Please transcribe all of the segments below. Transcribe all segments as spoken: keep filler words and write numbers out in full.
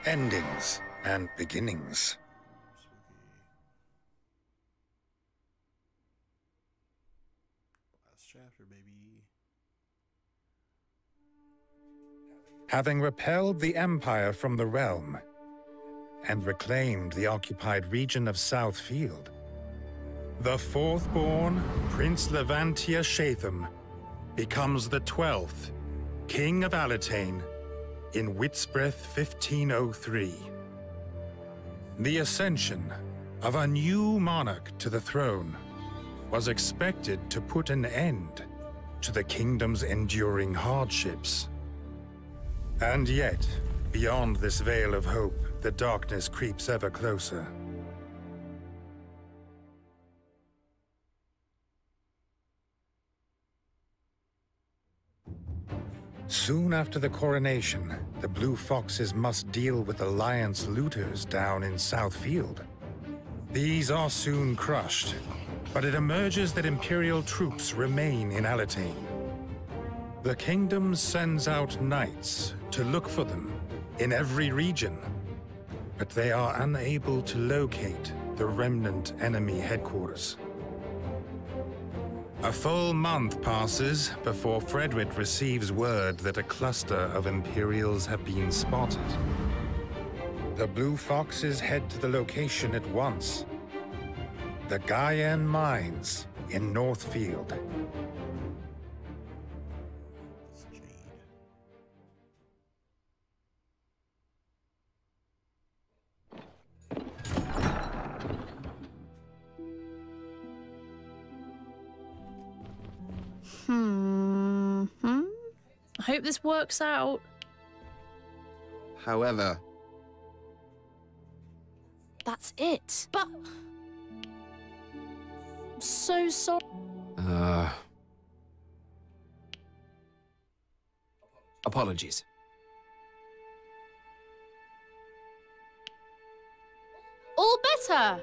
Endings and beginnings. Last chapter, baby. Having repelled the Empire from the realm and reclaimed the occupied region of Southfield, the fourth-born Prince Levantia Shatham becomes the twelfth King of Alatane in Whitsbreath fifteen oh three. The ascension of a new monarch to the throne was expected to put an end to the kingdom's enduring hardships. And yet, beyond this veil of hope, the darkness creeps ever closer. Soon after the coronation, the Blue Foxes must deal with Alliance looters down in Southfield. These are soon crushed, but it emerges that Imperial troops remain in Alatane. The kingdom sends out knights to look for them in every region, but they are unable to locate the remnant enemy headquarters. A full month passes before Fredwit receives word that a cluster of Imperials have been spotted. The Blue Foxes head to the location at once. The Gaian Mines in Northfield. Hmm. Hmm. I hope this works out. However, that's it. But I'm so sorry. Uh. Apologies. All better.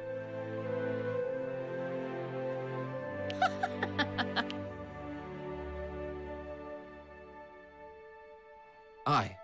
Aye.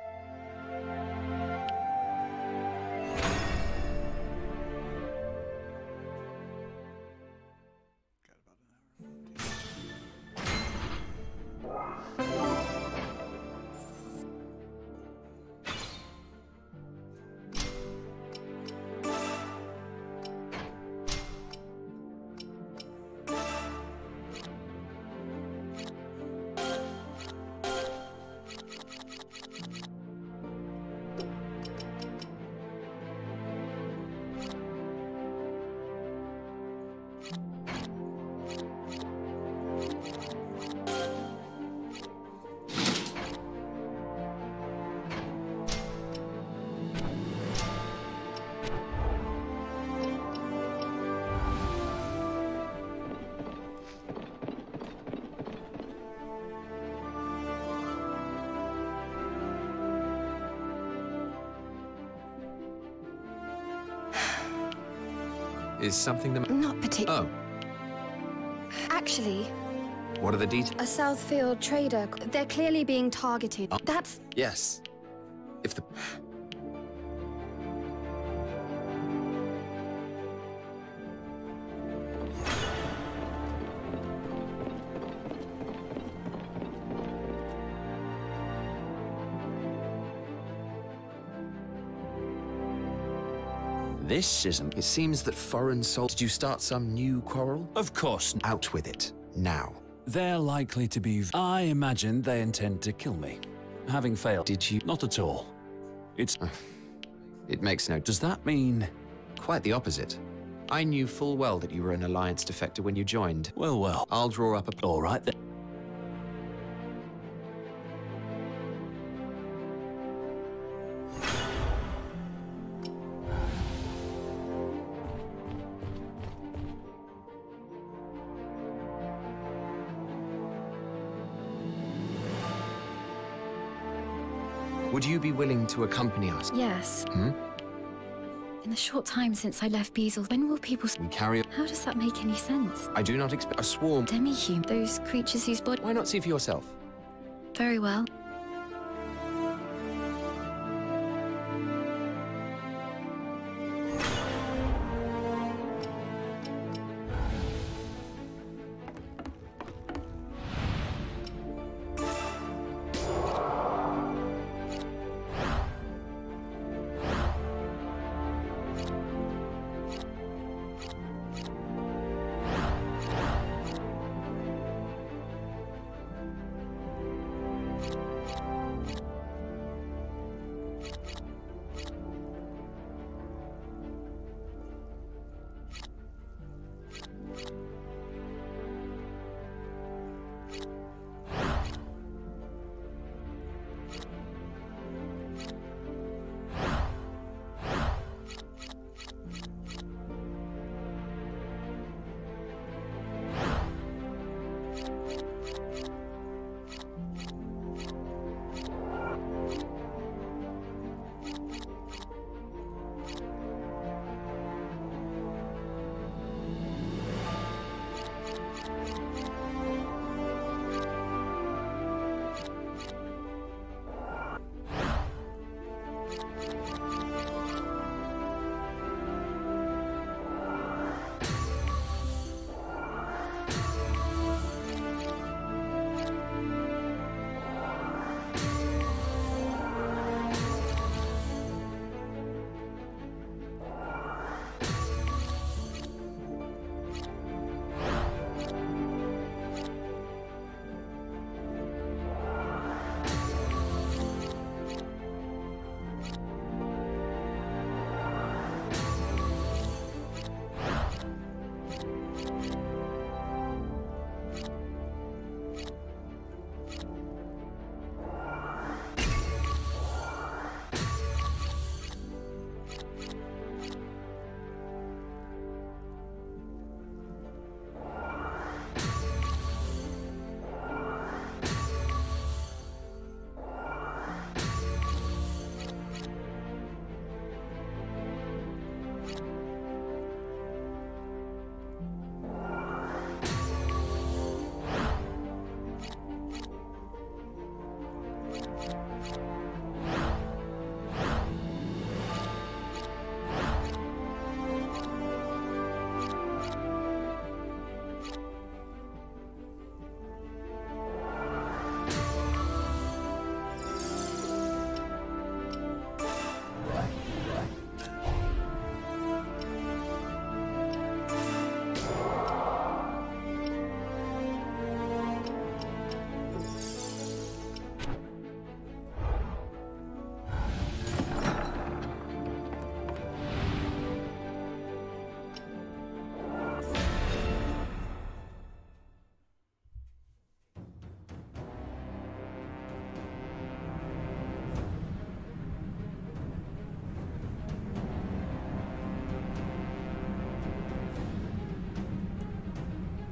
Is something the... Not particularly. Oh. Actually... What are the details? A Southfield trader. They're clearly being targeted. Oh. That's... Yes. If the... This isn't... It seems that foreign soul... Did you start some new quarrel? Of course. Out with it. Now. They're likely to be... I imagine they intend to kill me. Having failed... Did you... Not at all. It's... It makes no... Does that mean... Quite the opposite. I knew full well that you were an Alliance defector when you joined. Well, well. I'll draw up a... All right, then. Would you be willing to accompany us? Yes. Hmm? In the short time since I left Beazle, when will people... We carry... How does that make any sense? I do not expect... A swarm... Demi-human. Those creatures whose body... Why not see for yourself? Very well.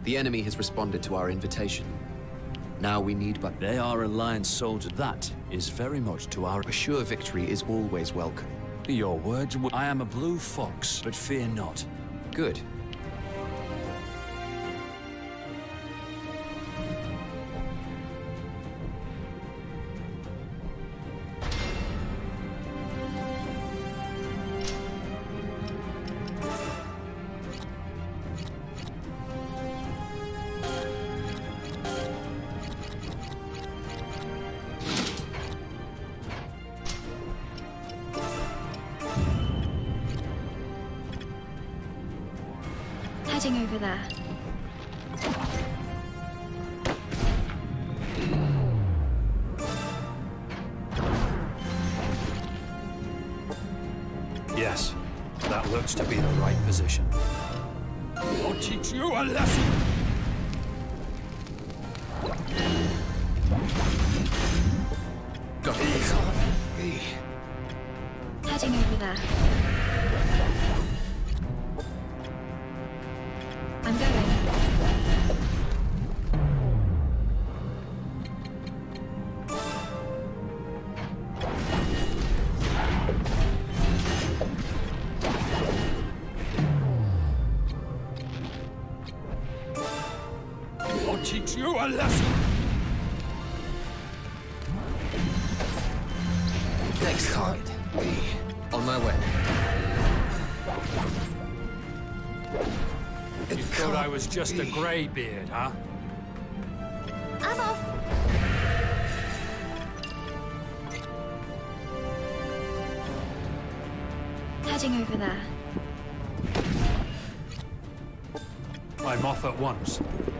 The enemy has responded to our invitation. Now we need but... They are Alliance soldiers. That is very much to our... A sure victory is always welcome. Your words w- I am a blue fox, but fear not. Good. Heading over there. Yes, that looks to be the right position. I'll teach you a lesson! Got it. Be. Heading over there. I'm going. I'll teach you a lesson! Next target. Be. On my way. You thought I was just a greybeard, huh? I'm off. Heading over there. I'm off at once.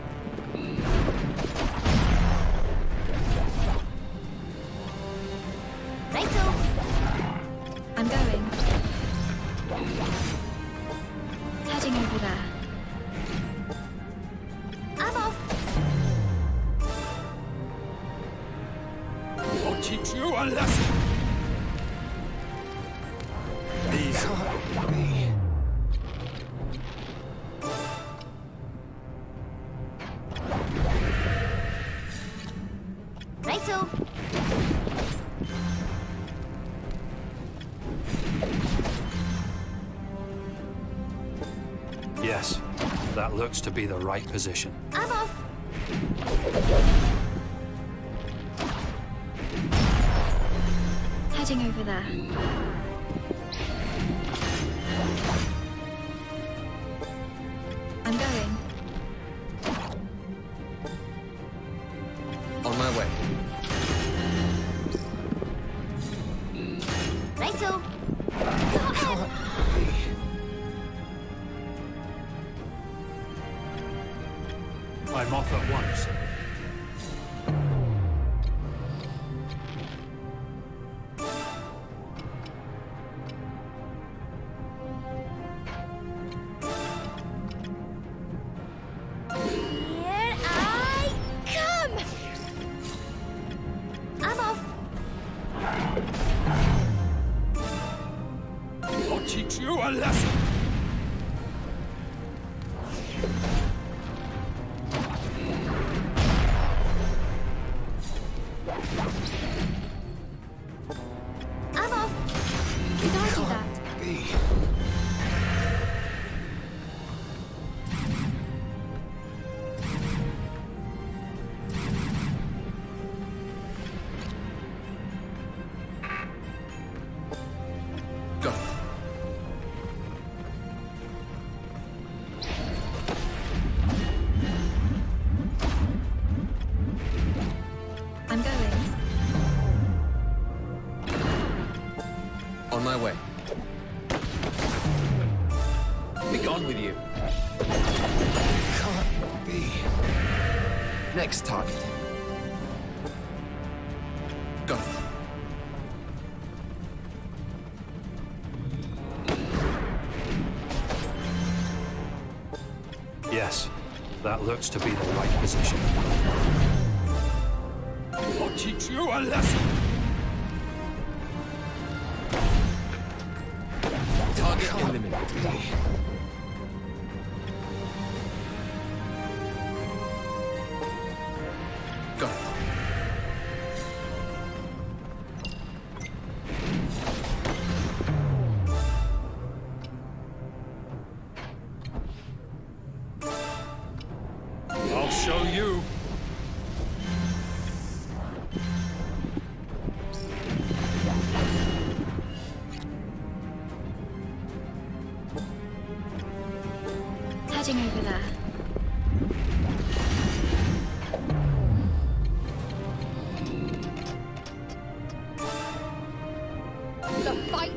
Rachel! I'm going. Heading over there. I'm off. I'll teach you a lesson! These... Be. Rachel! Yes, that looks to be the right position. I'm off. Heading over there. I'm going. On my way. Rachel! Go ahead! I'm off at once. Here I come! I'm off. I'll teach you a lesson! I'm off. Did I do that? Be. Go. I'm going. On my way. Be gone with you. Can't be. Next target. Got it. Yes, that looks to be the right position. I'll teach you a lesson! Target eliminated.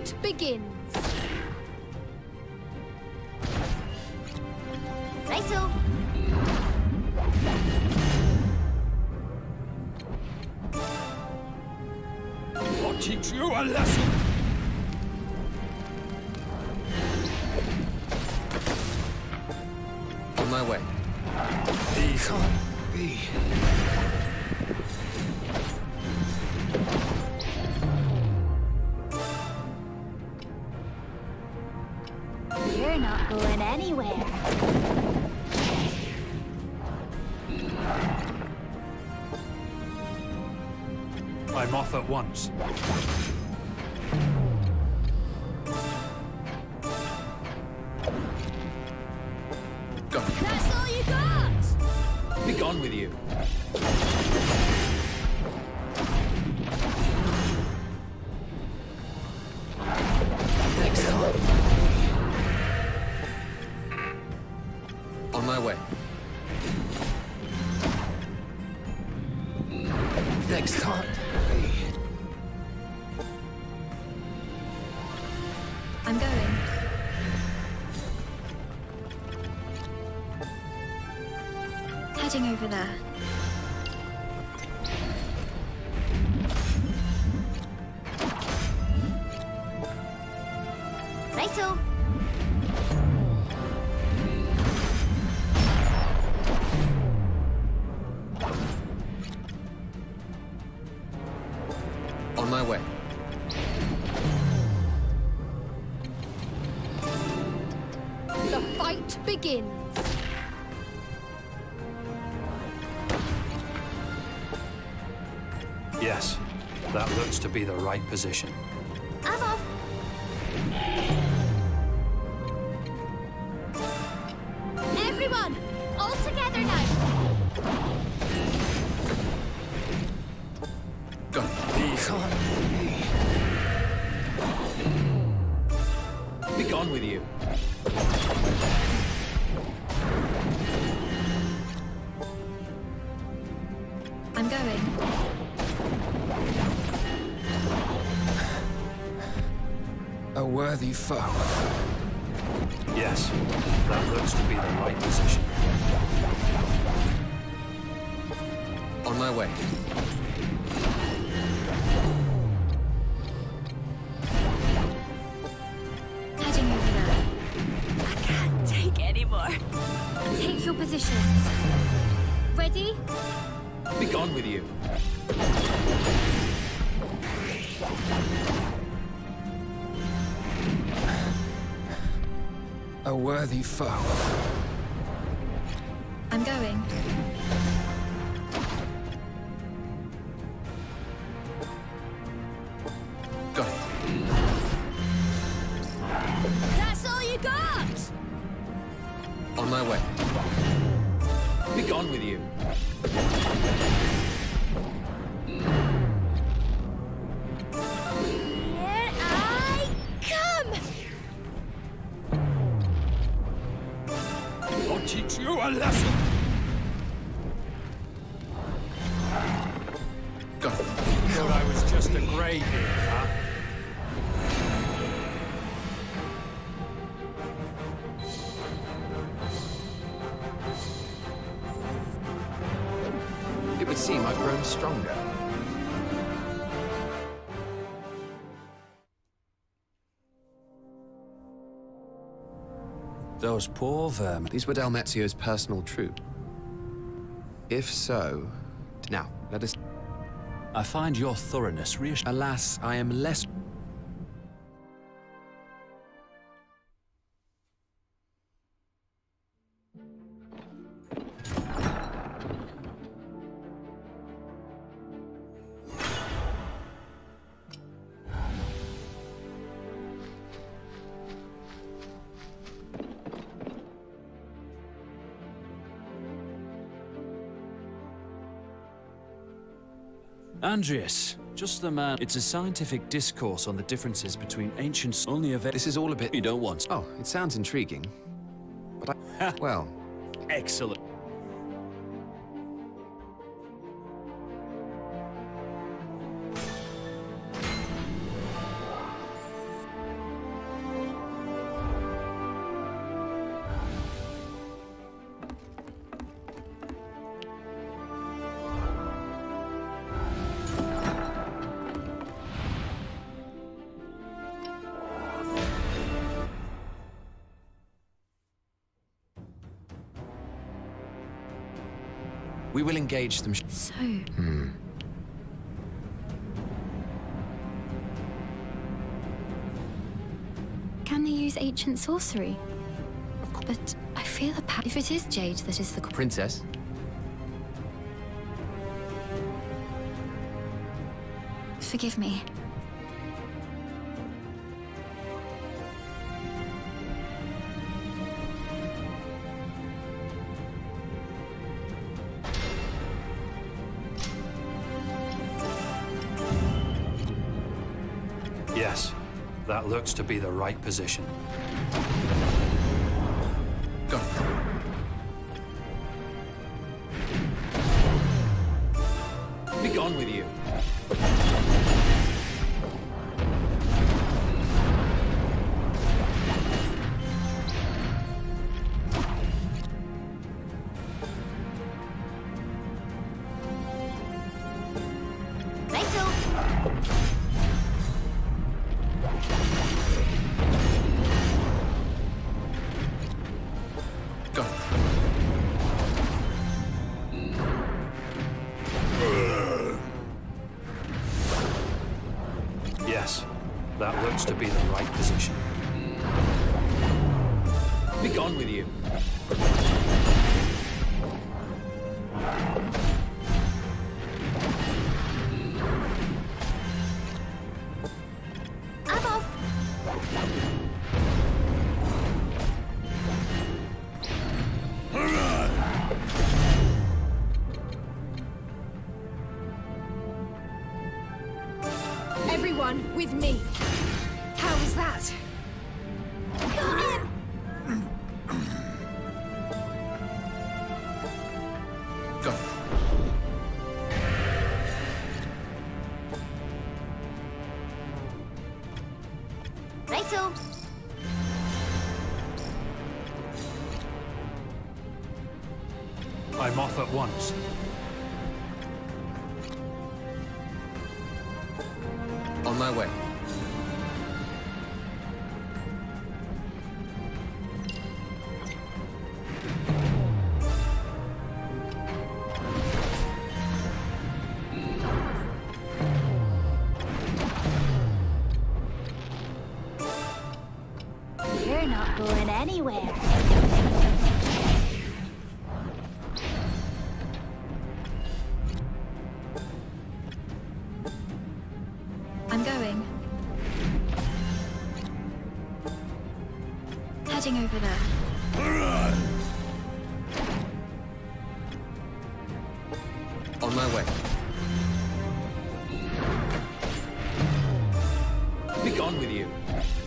fight begins. Righto. I'll teach you a lesson. On my way. These can't be. You're not going anywhere. I'm off at once. Go. That's all you got! Be gone with you. Next time. On my way. Next time. I'm going. Heading over there. Righto. On my way. The fight begins. Yes, that looks to be the right position. I'm off. Everyone, all together now. Go. These can't be. Be gone with you. I'm going. A worthy foe. Yes, that looks to be the right position. On my way. Heading over there. I can't take any more. Take your positions. Ready? Be gone with you. A worthy foe. I'm going. Got it. That's all you got! On my way. Be gone with you. Here I come! I'll teach you a lesson. Got it. Thought I was just a grey here, huh? It would seem I've grown stronger. Those poor vermin. These were Delmezio's personal troop. If so... Now, let us... I find your thoroughness reassuring. Alas, I am less... Andrius, just the man. It's a scientific discourse on the differences between ancients. Only a This is all a bit... you don't want. Oh, it sounds intriguing. But I... well... Excellent. We will engage them. So, Hmm. can they use ancient sorcery? But I feel a pa- if it is Jade that is the qu- Princess? Forgive me. Yes, that looks to be the right position. Go. Be gone with you. Rachel! Go. Yes, that looks to be the right position. Be gone with you. I'm off! Everyone with me. How was that? Go. Rachel! I'm off at once. On my way. You're not going anywhere. I'm going. Heading over there. On my way. Be gone with you.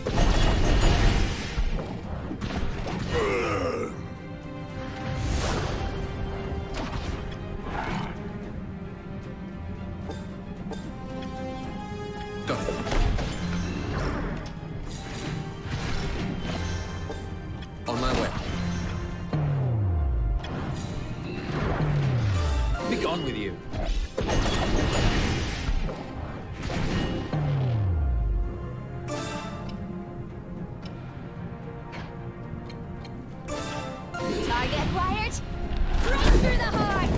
Go. On my way. Be gone with you. Target acquired. Right through the heart.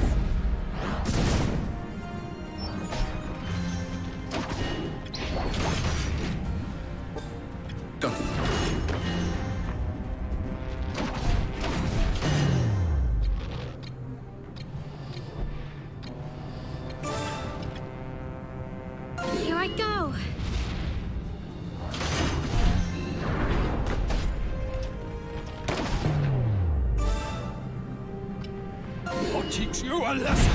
Go. Here I go. I'll teach you a lesson.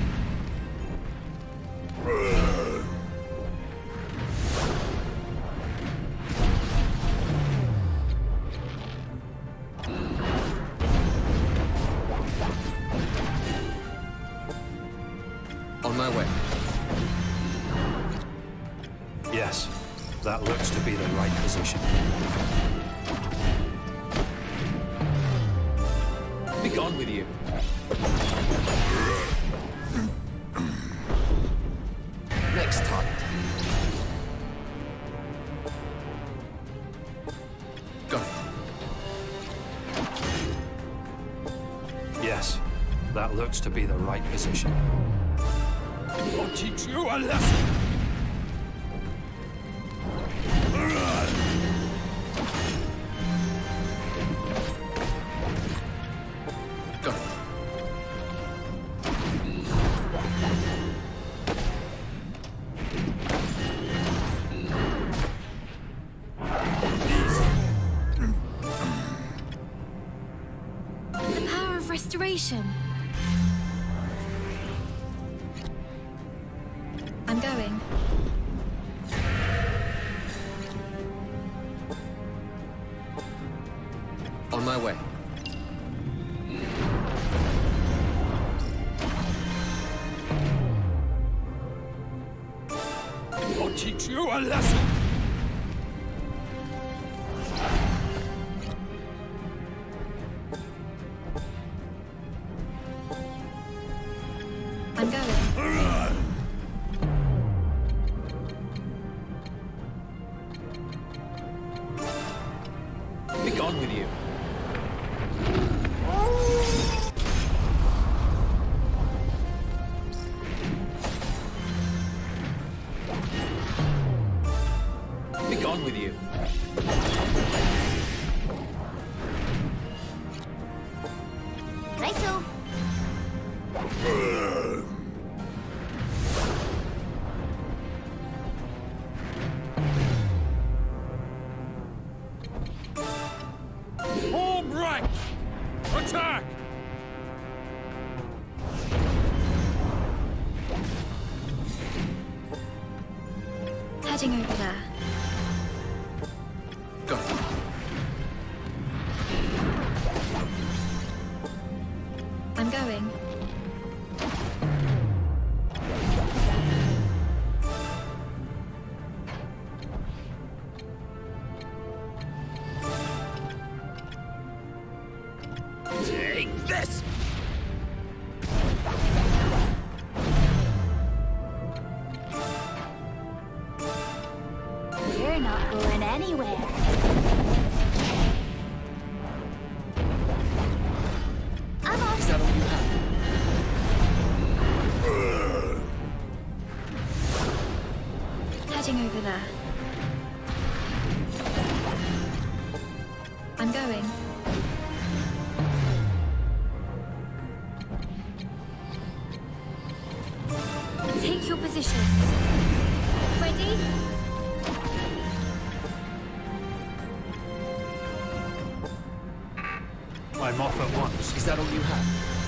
On my way. Yes, that looks to be the right position. Be gone with you. Next time. Go. Yes, that That looks to be the right position. I'll teach you a lesson! Got it. The power of restoration. I'm going. On my way. I'll teach you a lesson! I'm going. Be gone with you. Be gone with you. Righto. Home right! Attack! Heading over there. Got it. I'm going. Take this! You're not going anywhere. I'm off. Is that all you have? Heading over there. I'm going. Take your positions. Ready? I'm off at once. Is that all you have?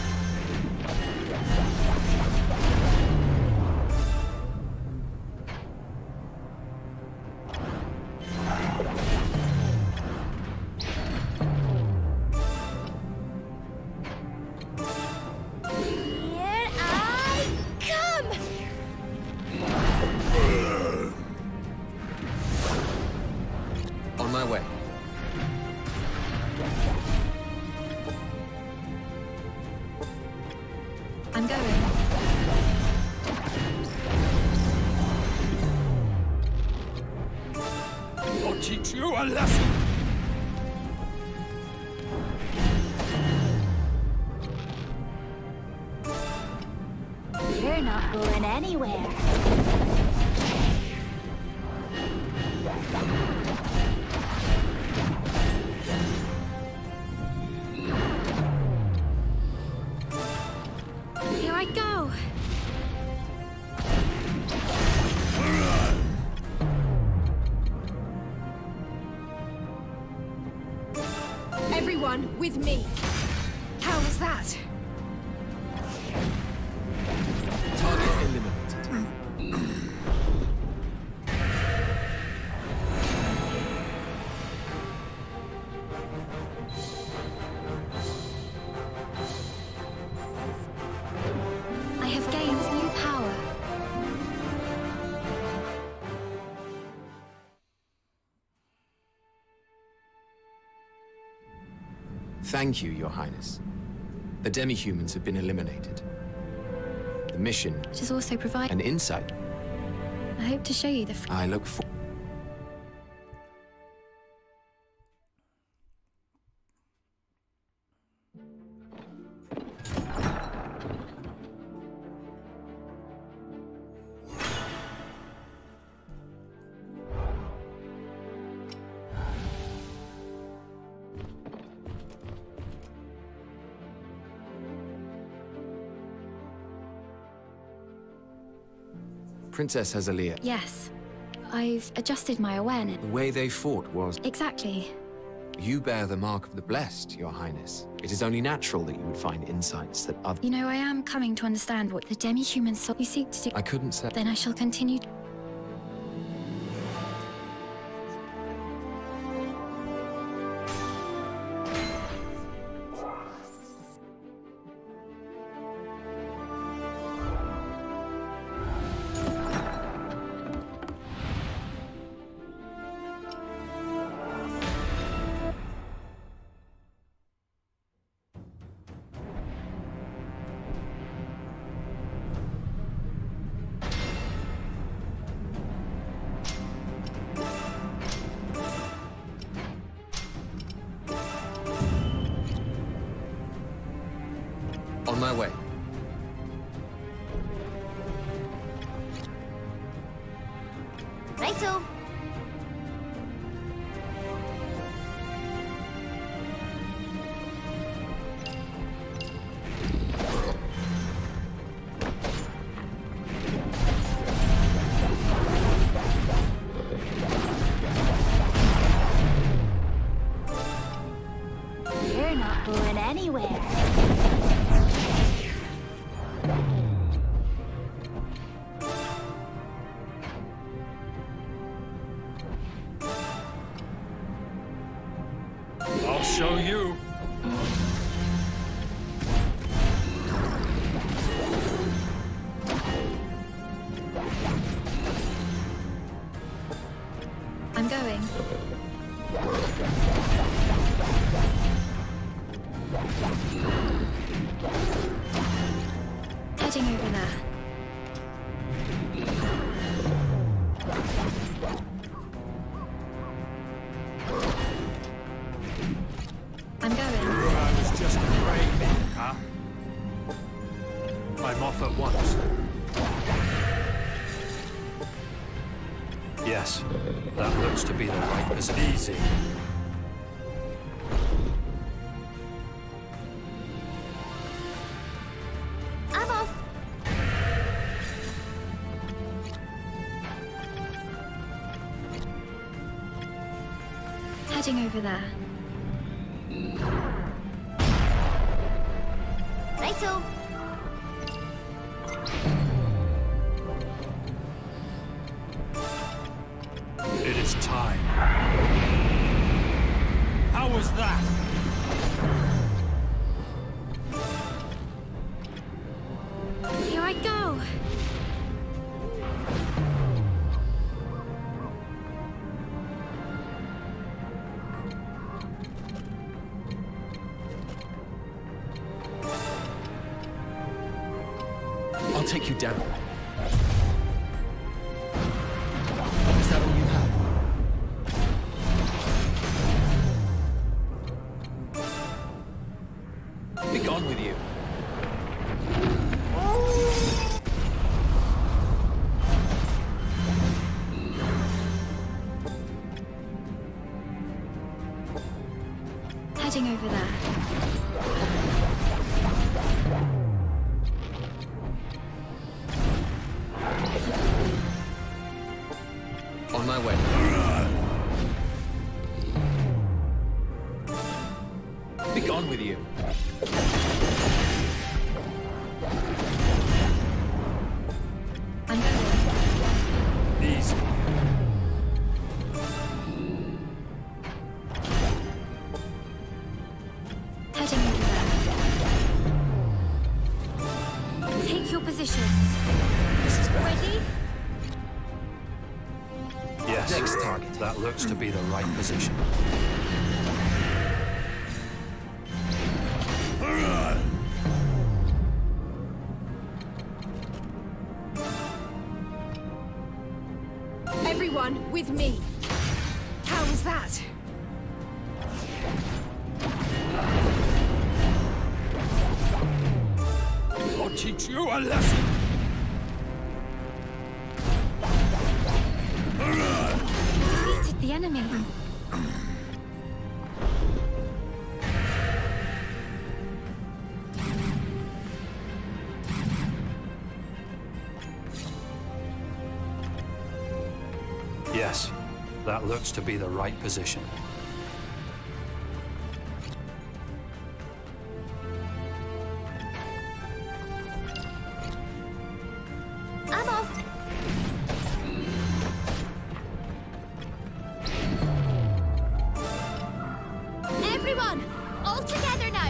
Here I come! On my way. I'm going. I'll teach you a lesson! You're not going anywhere. Here I go. Everyone with me. How was that? Target eliminated. I have gained new power. Thank you, Your Highness. The demi-humans have been eliminated. The mission, It has also provided. an insight. I hope to show you the. Fr I look for. Princess Azalea. Yes. I've adjusted my awareness. The way they fought was... Exactly. You bear the mark of the blessed, Your Highness. It is only natural that you would find insights that others... You know, I am coming to understand what the demi-human soul you seek to do. I couldn't say... Then I shall continue... On my way. Righto. You're not going anywhere. I'll show you. I'm going. Heading over there. I'm going. I was just afraid, huh? I'm off at once. Yes, that looks to be the right position. Easy. I'm off. Heading over there. Righto. It is time. How was that? Here I go. I'll take you down. Is that all you have? Be gone with you. Heading over there. On my way. Be gone with you. I'm going. Easy. Heading over there. Take your positions. Ready? Yes, Next target. that looks to be the right position. Everyone with me. How was that? I'll teach you a lesson. Defeated the enemy. Yes, that looks to be the right position. I'm off. Everyone, all together now.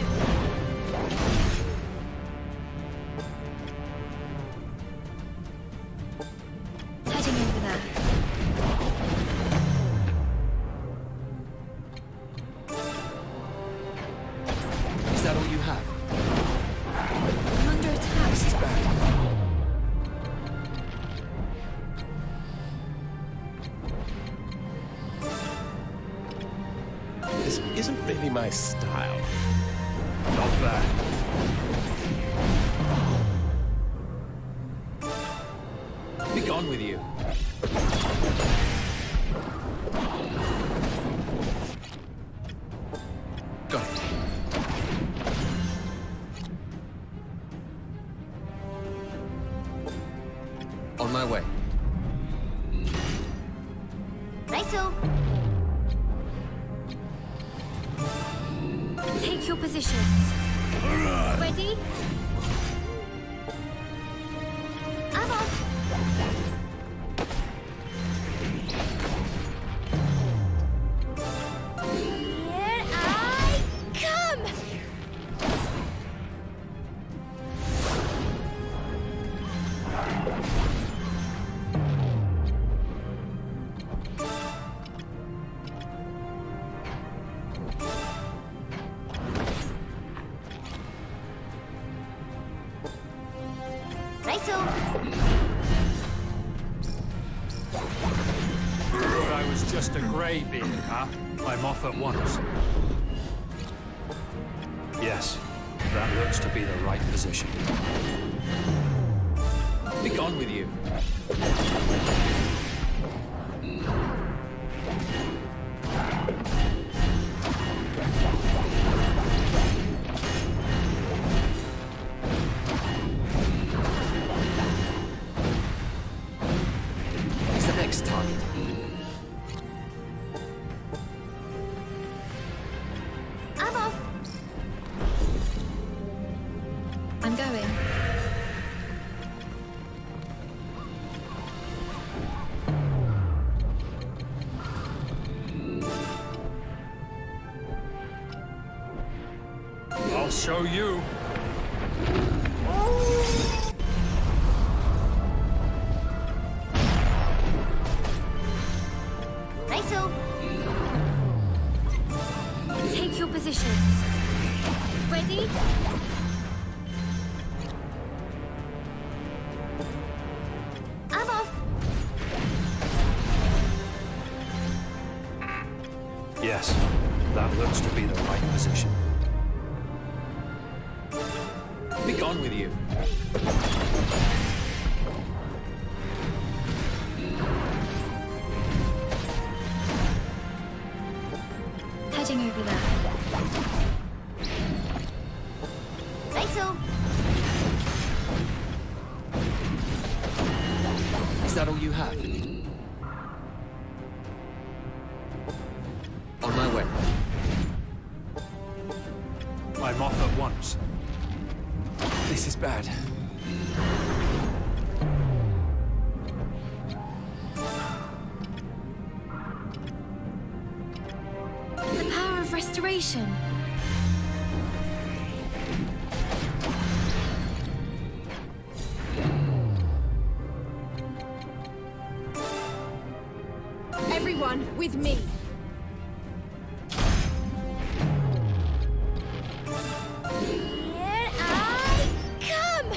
Heading over there. Is that all you have? I'm under attack. This is bad. This isn't really my style. Not bad. Be gone with you. Got it. On my way. Righto. Take your positions. Ready? I'm off. Here I come! Righto. Thought I was just a greybeard, huh? I'm off at once. Yes, that looks to be the right position. Be gone with you. Who's the next target? I'm off. I'm going. I'll show you. Righto. Take your positions. Ready? I'm off. Yes, that looks to be the right position. Be gone with you. Heading over there. Righto. Is that all you have? On my way. I'm off at once. This is bad. The power of restoration. Everyone, with me. Here I come!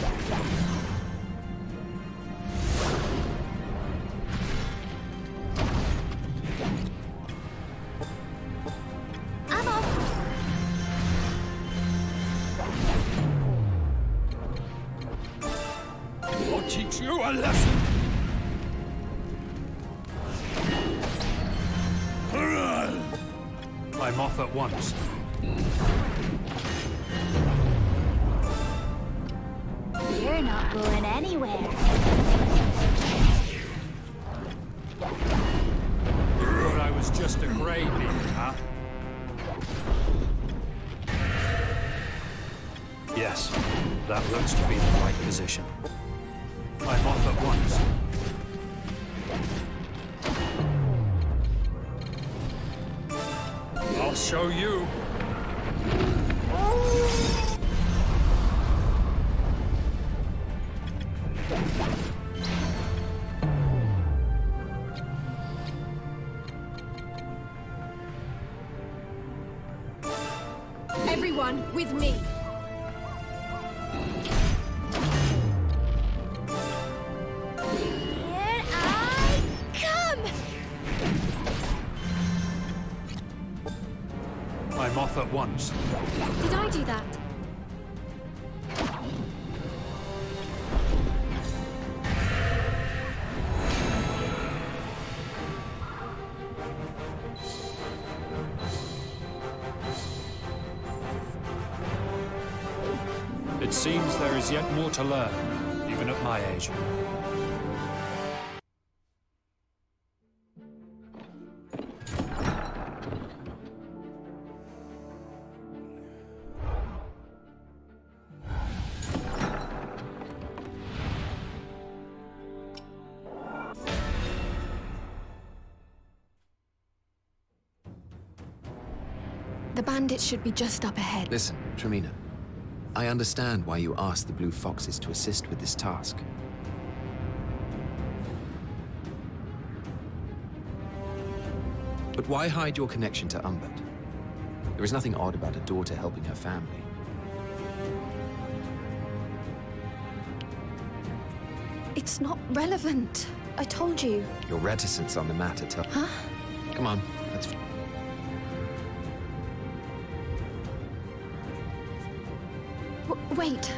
I'm off. I'll teach you a lesson. I'm off at once. You're not going anywhere. betray me, huh? Yes, that looks to be the right position. I'm off at once. I'll show you. Everyone, with me. Here I come! I'm off at once. Did I do that? It seems there is yet more to learn, even at my age. The bandits should be just up ahead. Listen, Tremina. I understand why you asked the Blue Foxes to assist with this task. But why hide your connection to Umbert? There is nothing odd about a daughter helping her family. It's not relevant. I told you. Your reticence on the matter tell- Huh? Come on, let's... W wait.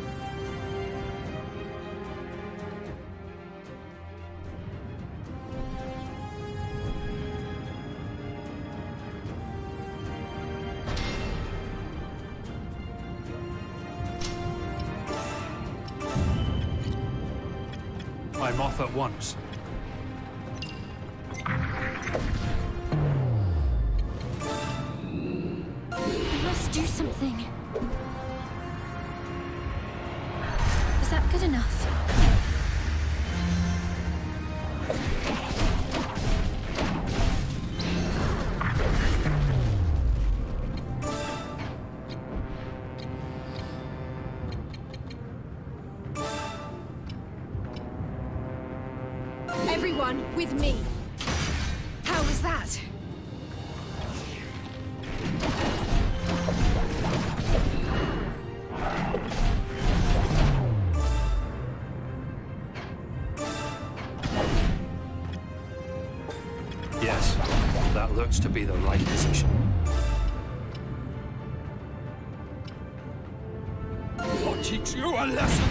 I'm off at once. We must do something. Is that good enough? Everyone, with me. How was that? Yes, that looks to be the right position. I'll teach you a lesson!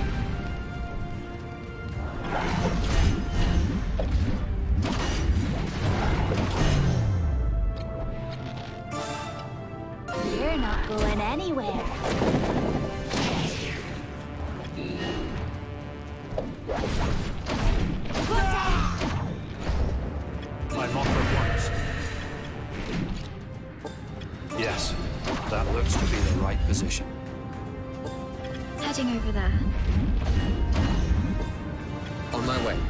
You're not going anywhere. I'm off at once. Yes, that looks to be the right position. Heading over there. On my way.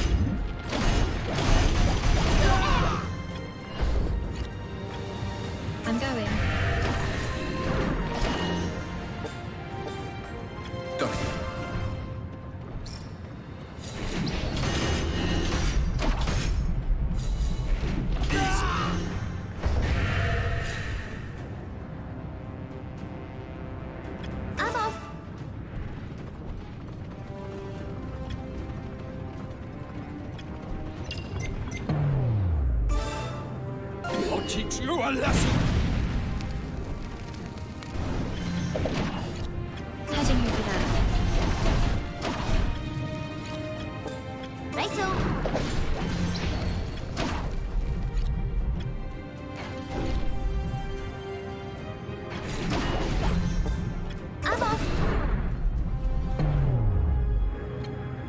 I'm going. Got it. I'm off. I'll teach you a lesson! Heading over there. Righto. I'm off.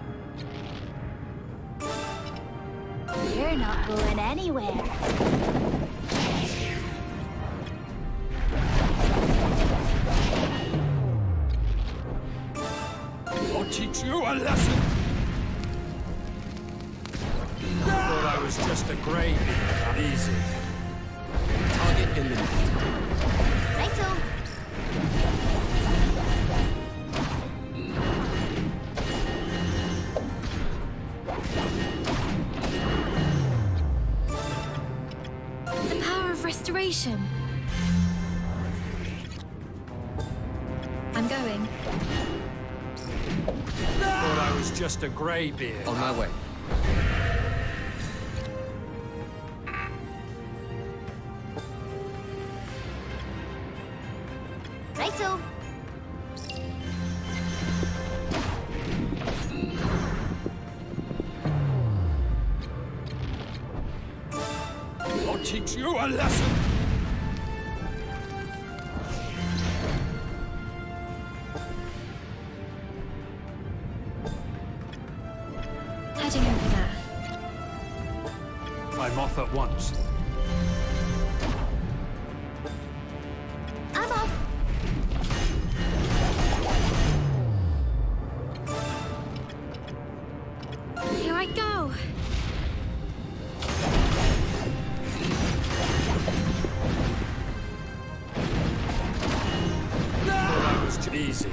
You're not going anywhere. I'll teach you a lesson. Thought I was just a gravy. Easy. Target eliminated. Rachel! The power of restoration. I'm going. Thought I was just a greybeard. On my way. Rachel! I'll teach you a lesson. Heading over there. I'm off at once. I'm off! Here I go. Thought I was too easy.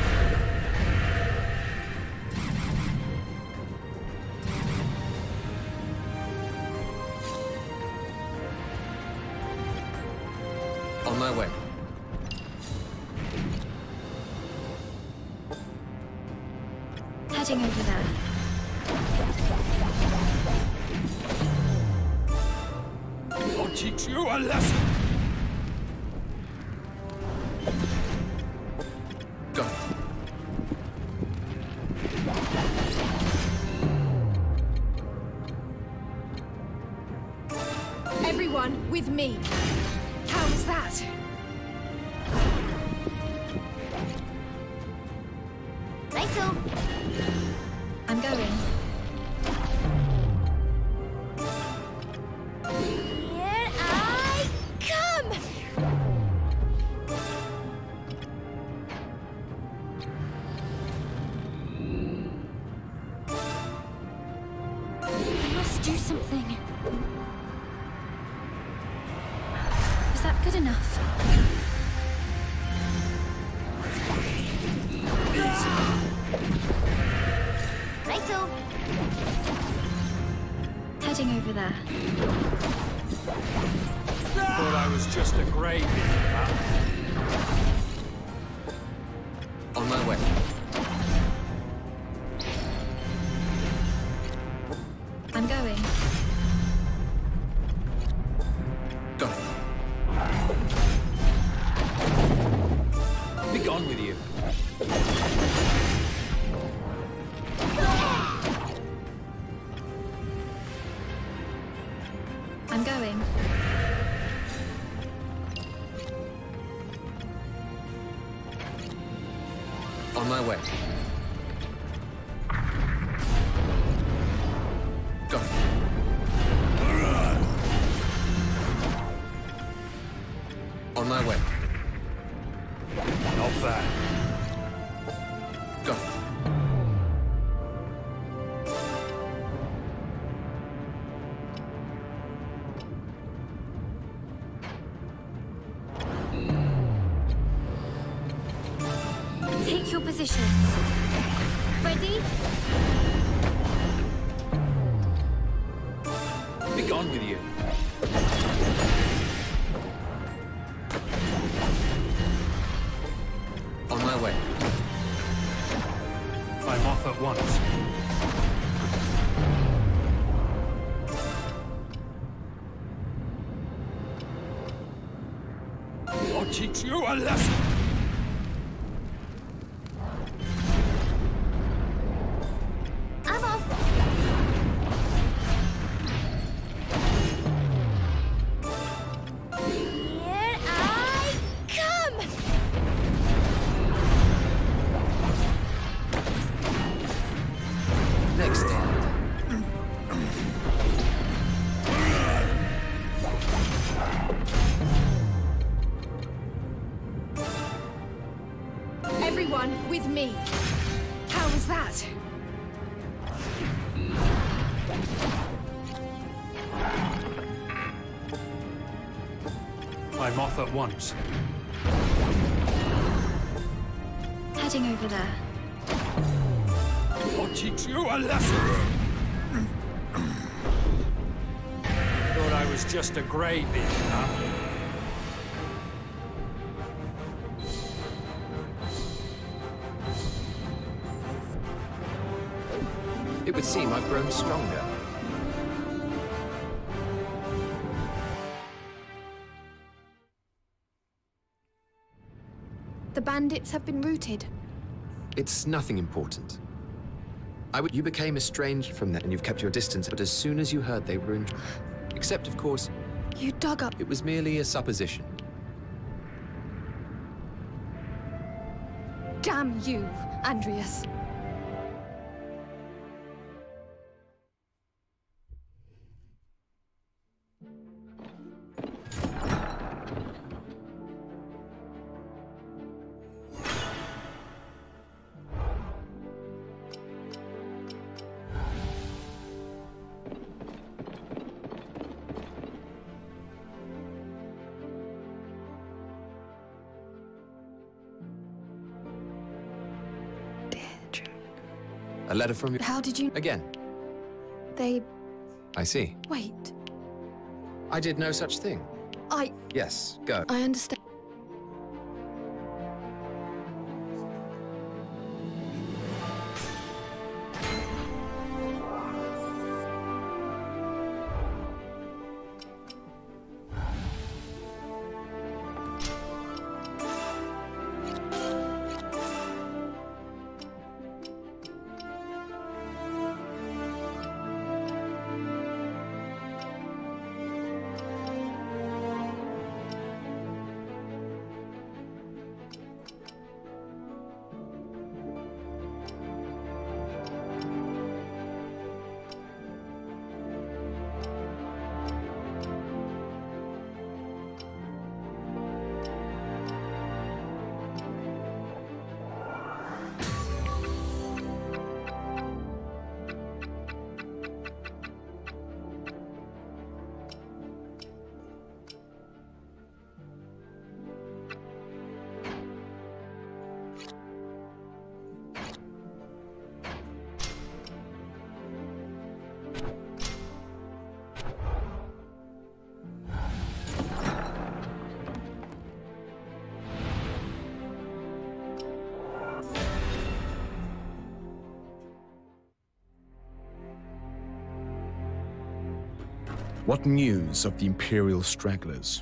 On my way. Heading over there. I'll teach you a lesson. Go. Everyone with me. How was that? Rachel! I'm going. Here I come! I must do something. Is that good enough? Rachel! Heading over there. Thought I was just a greybeard. On my way. I'm going. Go. Be gone with you. I'm going. On my way. Go. On my way. Not bad. Go. Take your positions. Ready? Be gone with you. On my way. I'm off at once. I'll teach you a lesson. I'm off! Here I come! Next time. Everyone with me. How is that? I'm off at once. Heading over there. I'll teach you a lesson! Thought I was just a greybeard, huh? It would seem I've grown stronger. The bandits have been routed. It's nothing important. I would. You became estranged from them, and you've kept your distance, but as soon as you heard they were in... Except, of course, You dug up... it was merely a supposition. Damn you, Andreas. A letter from you... How did you... Again. They... I see. Wait. I did no such thing. I... Yes, go. I understand. What news of the Imperial stragglers?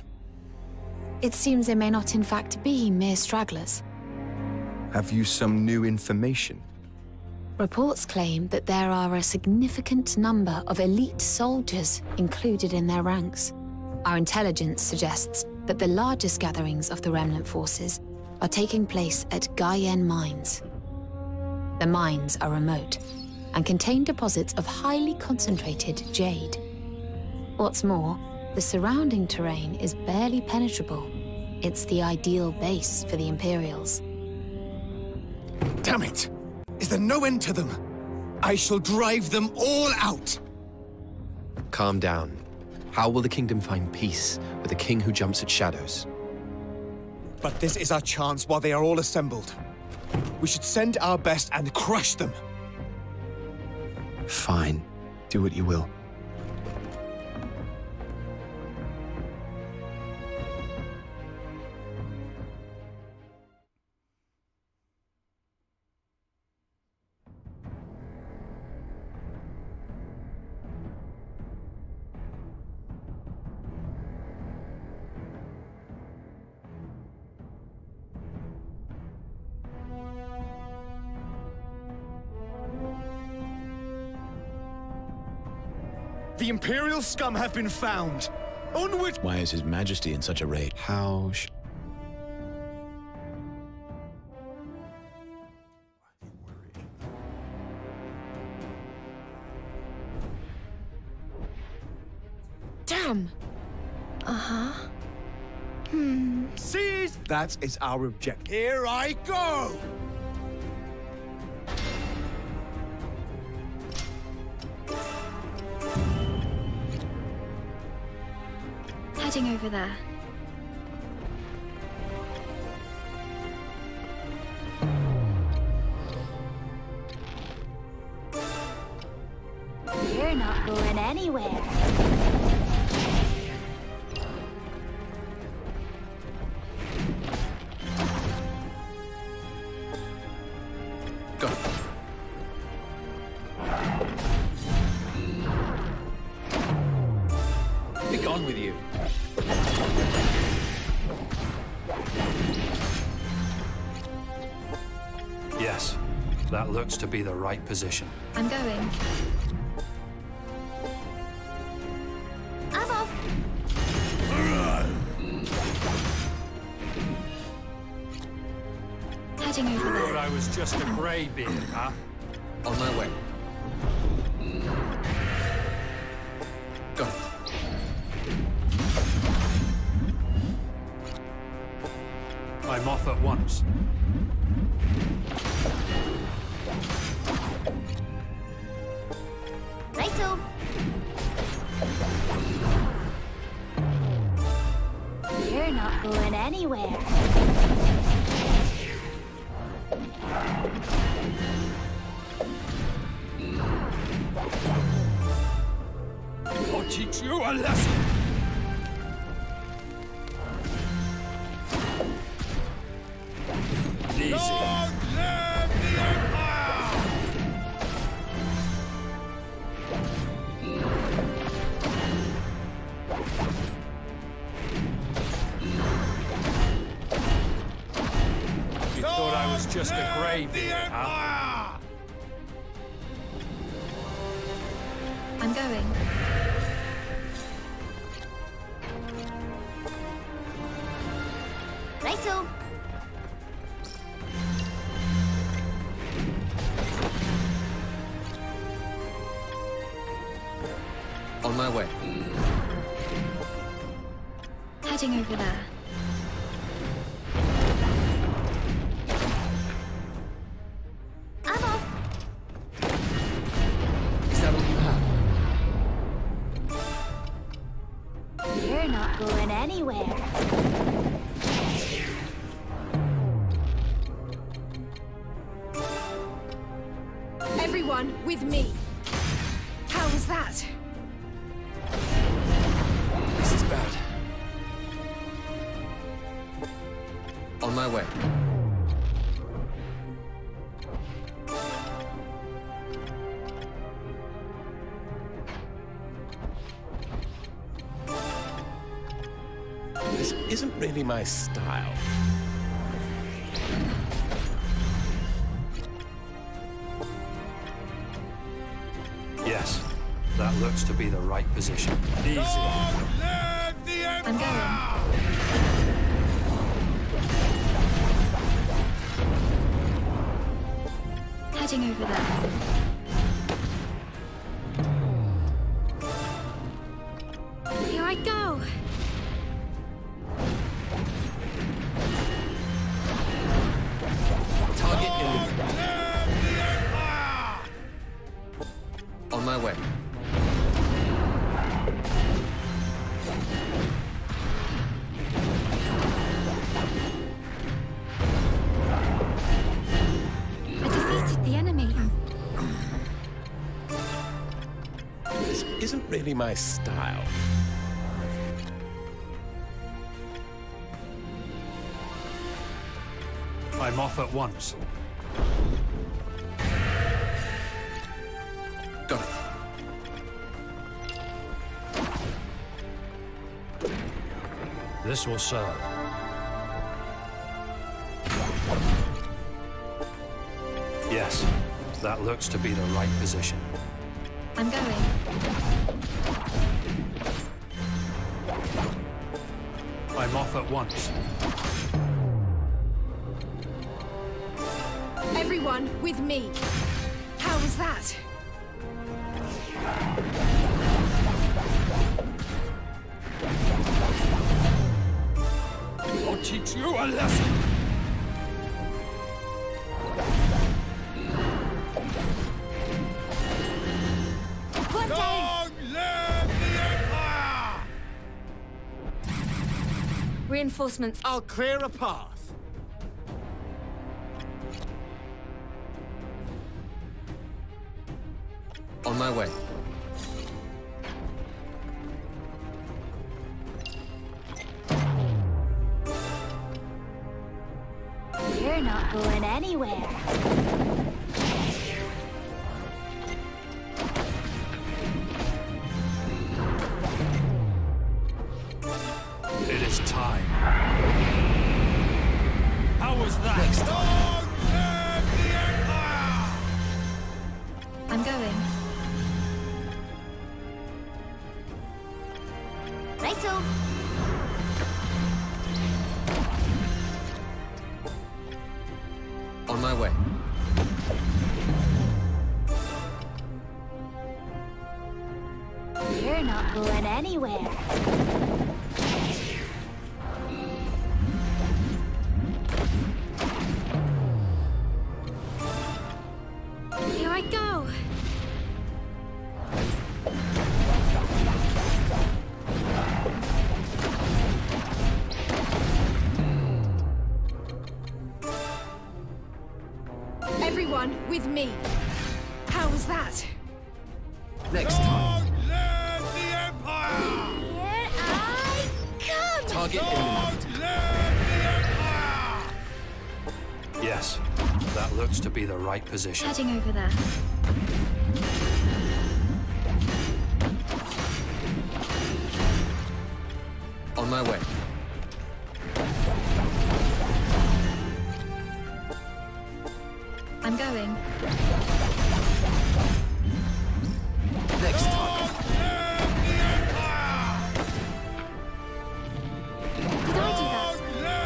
It seems they may not in fact be mere stragglers. Have you some new information? Reports claim that there are a significant number of elite soldiers included in their ranks. Our intelligence suggests that the largest gatherings of the remnant forces are taking place at Guyenne Mines. The mines are remote and contain deposits of highly concentrated jade. What's more, the surrounding terrain is barely penetrable. It's the ideal base for the Imperials. Damn it! Is there no end to them? I shall drive them all out! Calm down. How will the kingdom find peace with a king who jumps at shadows? But this is our chance while they are all assembled. We should send our best and crush them. Fine. Do what you will. The Imperial scum have been found. Onward! Why is His Majesty in such a rage? How sh... Damn! Uh-huh. Hmm. Seize! That is our objective. Here I go! Heading over there. You're not going anywhere. Go. Be gone with you. Yes, that looks to be the right position. I'm going. I'm off. Heading over Thought there. I was just a greybeard, huh? On my way. Go. I'm off at once. Righto. You're not going anywhere. I'll teach you a lesson. Easy. Long live the Empire! You thought I was just a Long live greybeard, the huh? Empire! I'm going. Righto. On my way. Heading over there. I'm off. Is that all you have? You're not going anywhere. Everyone with me. How was that? This is bad. On my way. This isn't really my style. Yes, that looks to be the right position. Easy. Long live the I'm Empire! going. Heading over there. Here I go. Target Long eliminated. live the Empire! On my way. I defeated the enemy. This isn't really my style. I'm off at once. Got it. This will serve. Yes, that looks to be the right position. I'm going. I'm off at once. Everyone with me. How was that? I'll teach you a lesson. One down. Long live the Empire! Reinforcements. I'll clear a path. On my way. You're not going anywhere. It is time. How was that? Next time. I'm going. Righto. On my way. You're not going anywhere. Here I go. Everyone with me. How was that? Next time. Here I come! Target eliminated. Yes, that looks to be the right position. Heading over there. On my way. I'm going. Next time. Did I do that?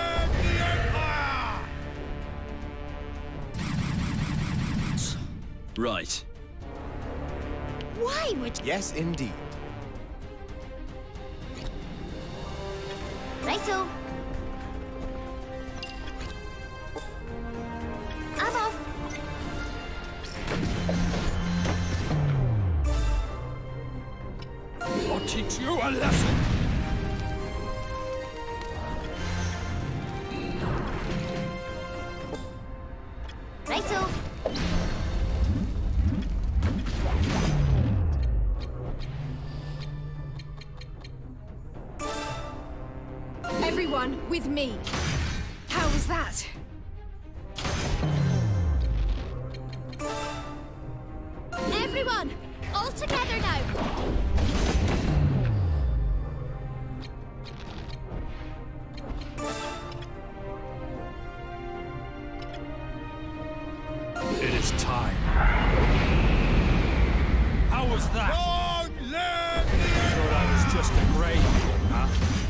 Right. Why would Yes, indeed. Righto. I'm off. I'll teach you a lesson. Righto. Everyone with me. How was that? Everyone, all together now. It is time. How was that? Long live Thought I was just a grave, huh?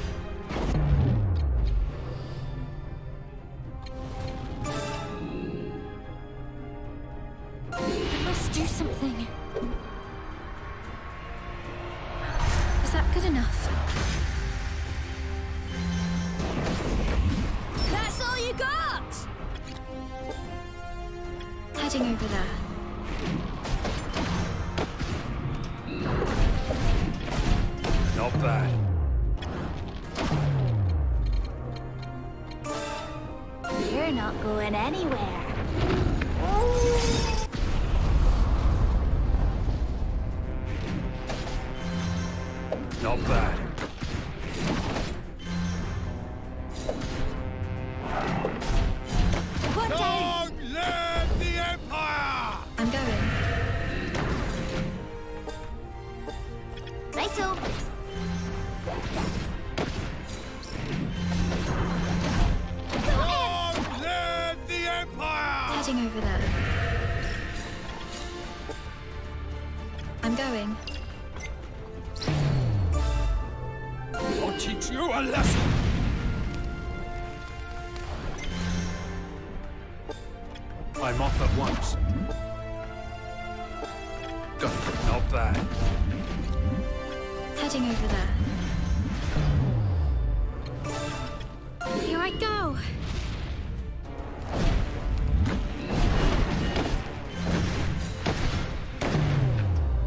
I must do something. Is that good enough? That's all you got. Heading over there. Not bad. You're not going anywhere. Not bad. One down. Long live the Empire! I'm going. Righto. Long live the Empire! Heading over there. I'm going. I'll teach you a lesson. I'm off at once. Got it. Not bad. Heading over there. Here I go.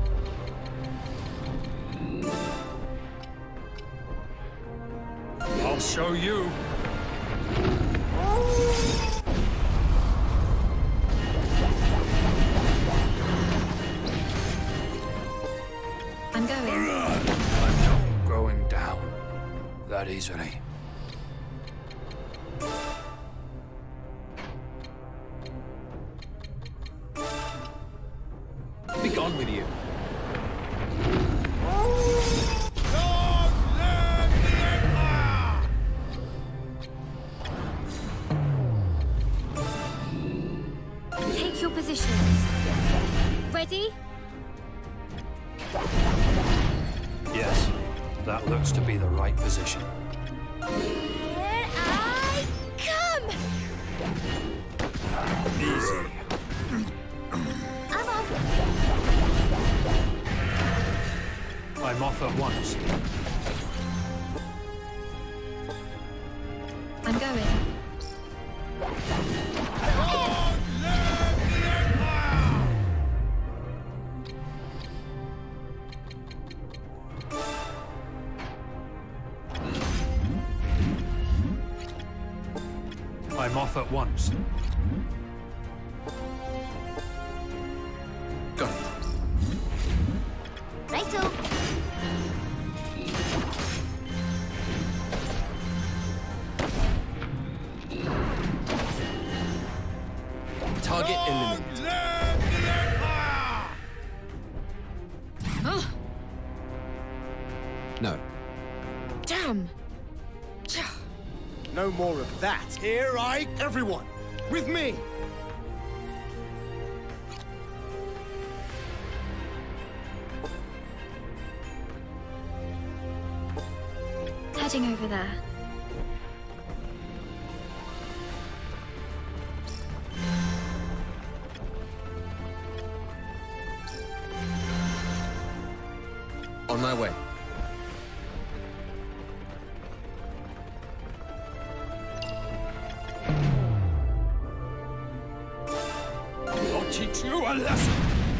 I'll I'll show you. I'm going. I'm not going down that easily. Be gone with you. Take your positions. Ready? Yes, that looks to be the right position. Here I come! Easy. I'm off. I'm off at once. I'm going. I'm off at once. Got it. Righto. Target eliminated. No. Damn! No more of that. Here I... Everyone, with me! Heading over there. On my way. I'll teach you a lesson.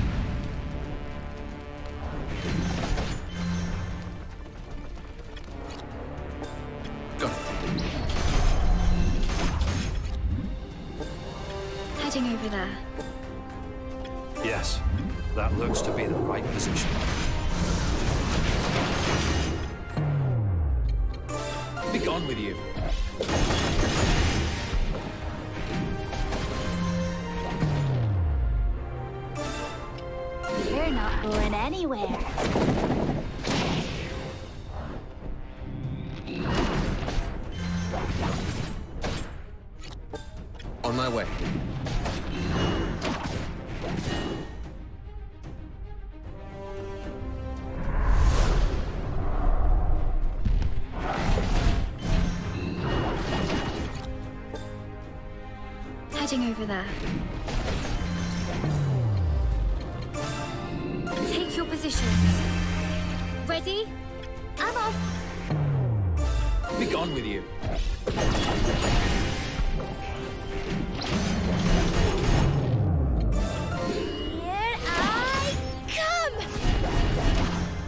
Got it. Heading over there. Yes, that looks to be the right position. Be gone with you. You're not going anywhere. On my way. Heading over there. Take your positions. Ready? I'm off. Be gone with you. Here I come!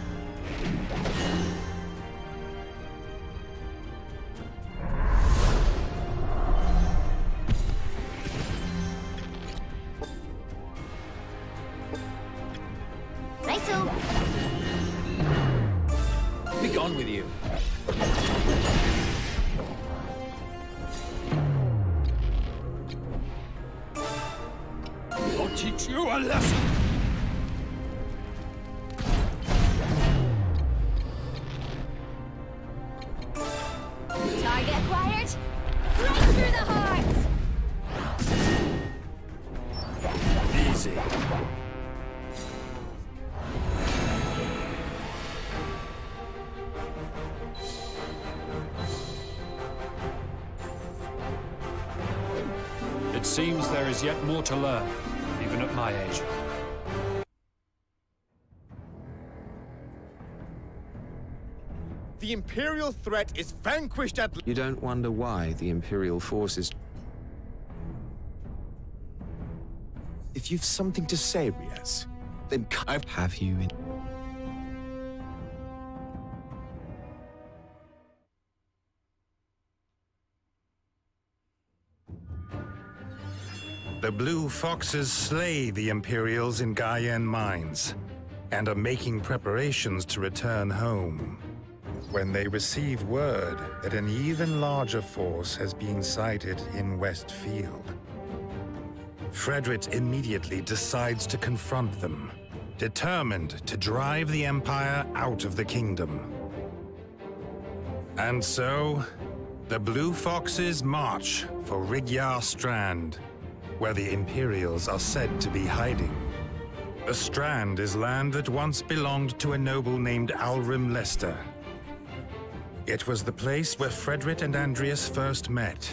Righto. Be gone with you. I'll teach you a lesson. Target acquired. Right through the heart. Easy. It seems there is yet more to learn, even at my age. The Imperial threat is vanquished at... You don't wonder why the Imperial forces... If you've something to say, Riaz, then I've... have you in... The Blue Foxes slay the Imperials in Gaian mines and are making preparations to return home when they receive word that an even larger force has been sighted in Westfield. Frederick immediately decides to confront them, determined to drive the Empire out of the kingdom. And so, the Blue Foxes march for Rigya Strand, where the Imperials are said to be hiding. The Strand is land that once belonged to a noble named Alrim Lester. It was the place where Frederick and Andreas first met.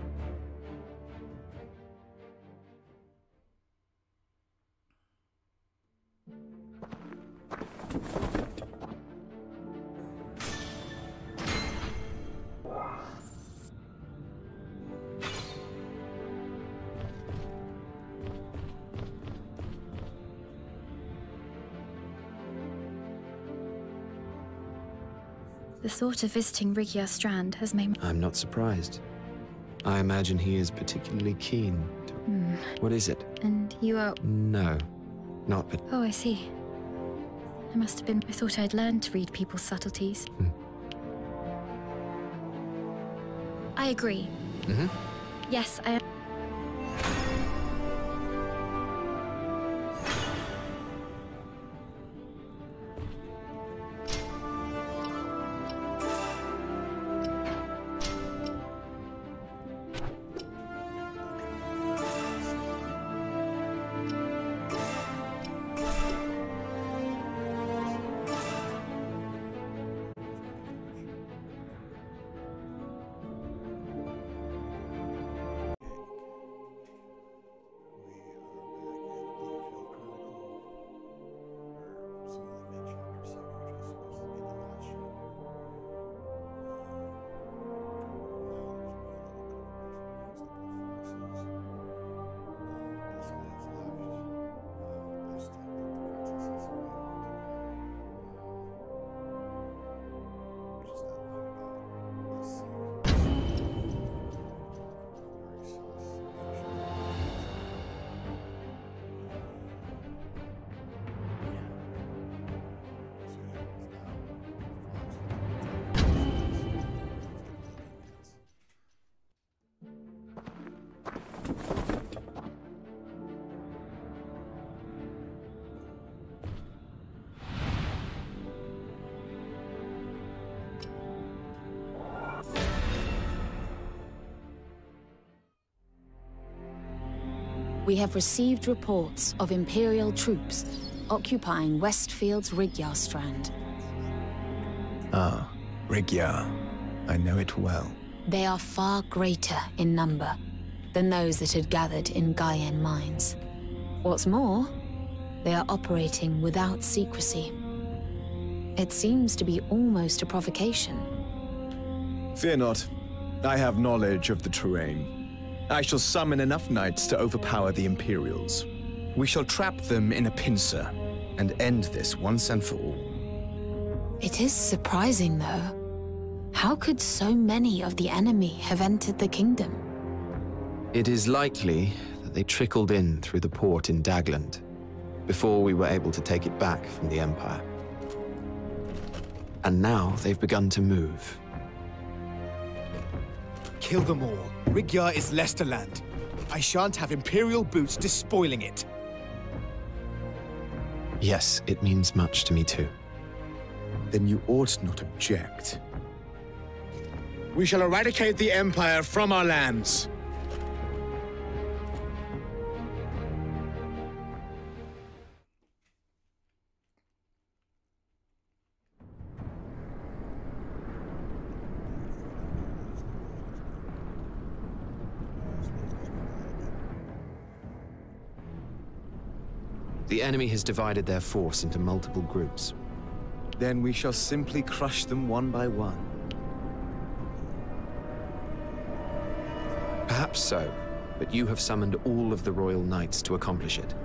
The thought of visiting Rigya Strand has made me... I'm not surprised. I imagine he is particularly keen to... Hmm. What is it? And you are... No, not but... Oh, I see. I must have been... I thought I'd learned to read people's subtleties. Hmm. I agree. Mm-hmm. Yes, I... We have received reports of Imperial troops occupying Westfield's Rigya Strand. Ah, Rigya. I know it well. They are far greater in number than those that had gathered in Gaian mines. What's more, they are operating without secrecy. It seems to be almost a provocation. Fear not. I have knowledge of the terrain. I shall summon enough knights to overpower the Imperials. We shall trap them in a pincer and end this once and for all. It is surprising, though. How could so many of the enemy have entered the kingdom? It is likely that they trickled in through the port in Dagland before we were able to take it back from the Empire. And now they've begun to move. Kill them all. Rigya is Lesterland. I shan't have Imperial boots despoiling it. Yes, it means much to me too. Then you ought not object. We shall eradicate the Empire from our lands. The enemy has divided their force into multiple groups. Then we shall simply crush them one by one. Perhaps so, but you have summoned all of the Royal Knights to accomplish it.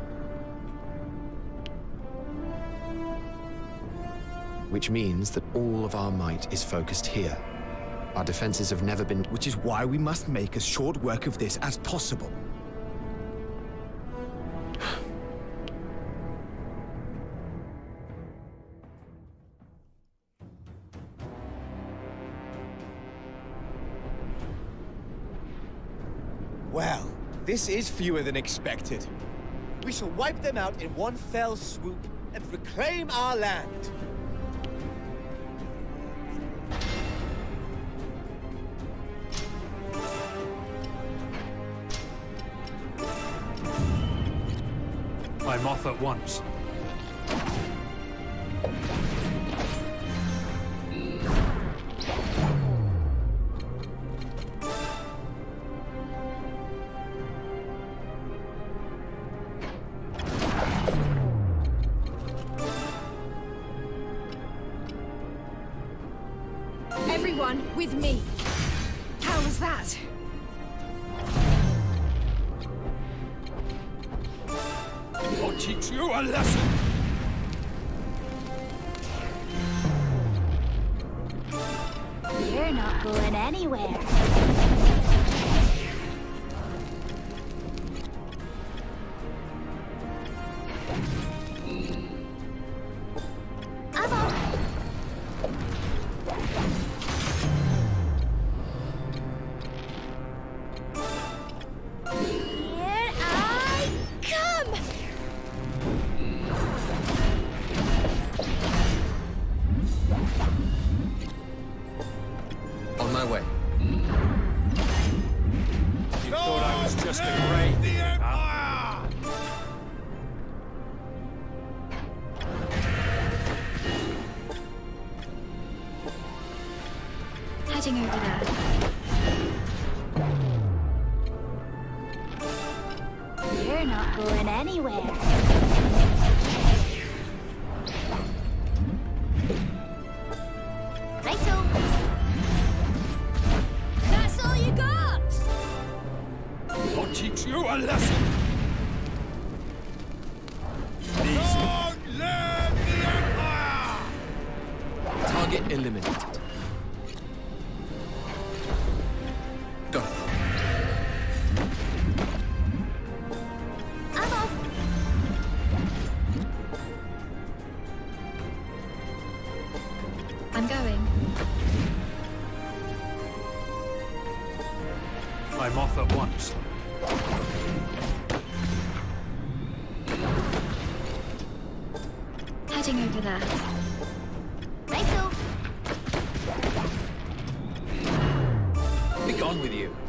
Which means that all of our might is focused here. Our defenses have never been... Which is why we must make as short work of this as possible. Well, this is fewer than expected. We shall wipe them out in one fell swoop and reclaim our land. I'm off at once. Everyone with me. How was that? I'll teach you a lesson! You're not going anywhere. I'm off. Here I come! On my way. You thought I was just a grey thief, huh? Heading over there. You're not going anywhere. Righto. That's all you got! I'll teach you a lesson! Long live the Empire! Target eliminated. Go. I'm off. I'm going. I'm off at once. Heading over there. Righto. Be gone with you.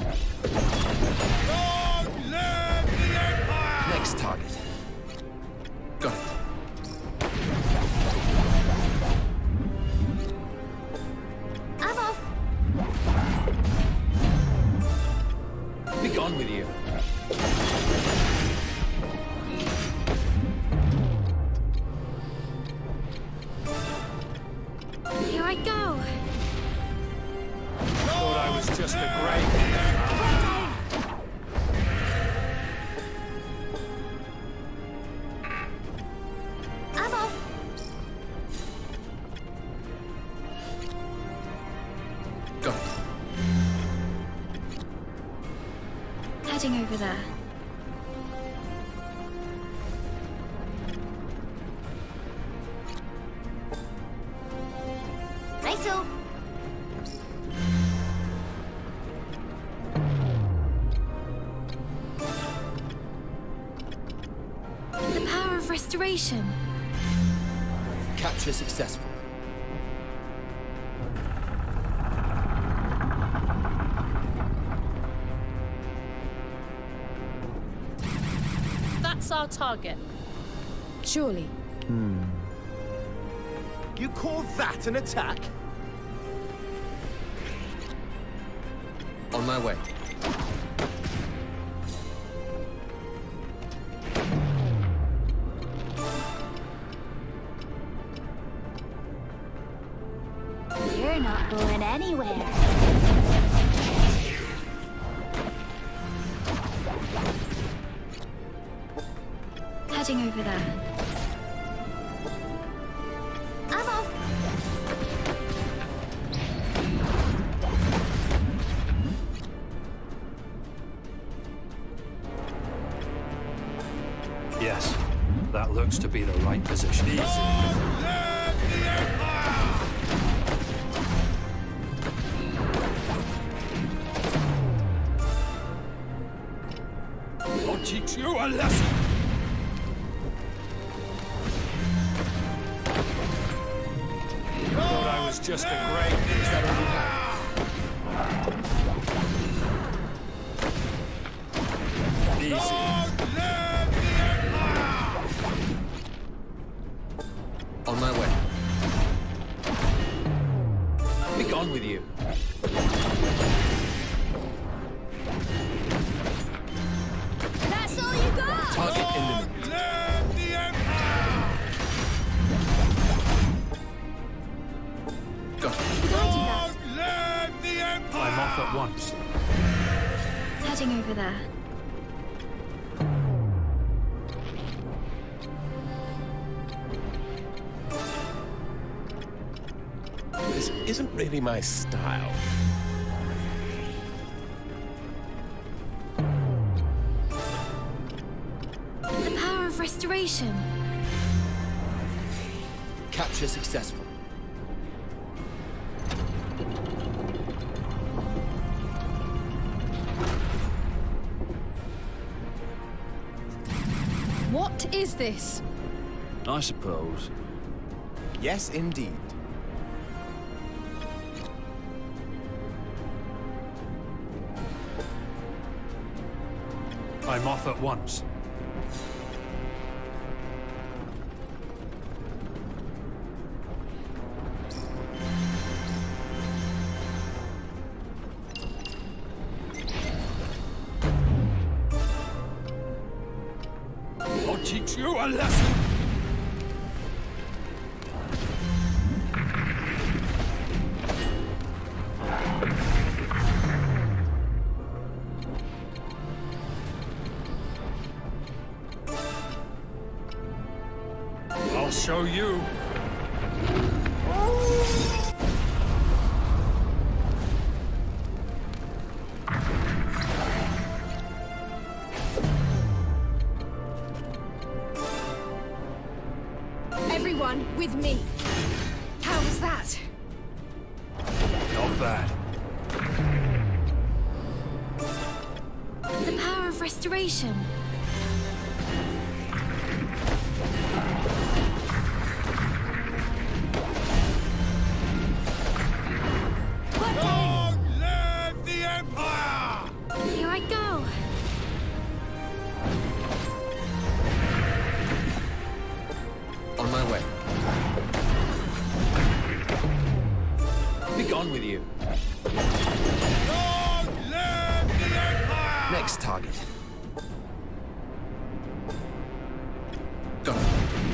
Long live the Empire! Next target. Got it. I'm off. Be gone with you. Here I go. Thought I was just a grey thief, huh? I'm off. Got it. Heading over there. Righto. The power of restoration. Capture successful. That's our target. Surely. Hmm. You call that an attack? On my way. You're not going anywhere. Heading over there. I'm off. Yes, that looks to be the right position. Easy. Long live the Empire! lesson! Thought I was just a great... Is that all you have? Easy. On my way. Be gone with you. That's all you got! Target eliminated. Got it. Did I do that? I'm off at once. Heading over there. This isn't really my style. The power of restoration. Capture successful. What is this? I suppose. Yes, indeed. I'm off at once. I'll teach you a lesson! I'll show you. Everyone with me. How was that? Not bad. The power of restoration. Long live the Empire! Here I go. On my way. Be gone with you. Long live the Empire! Next target. Got it.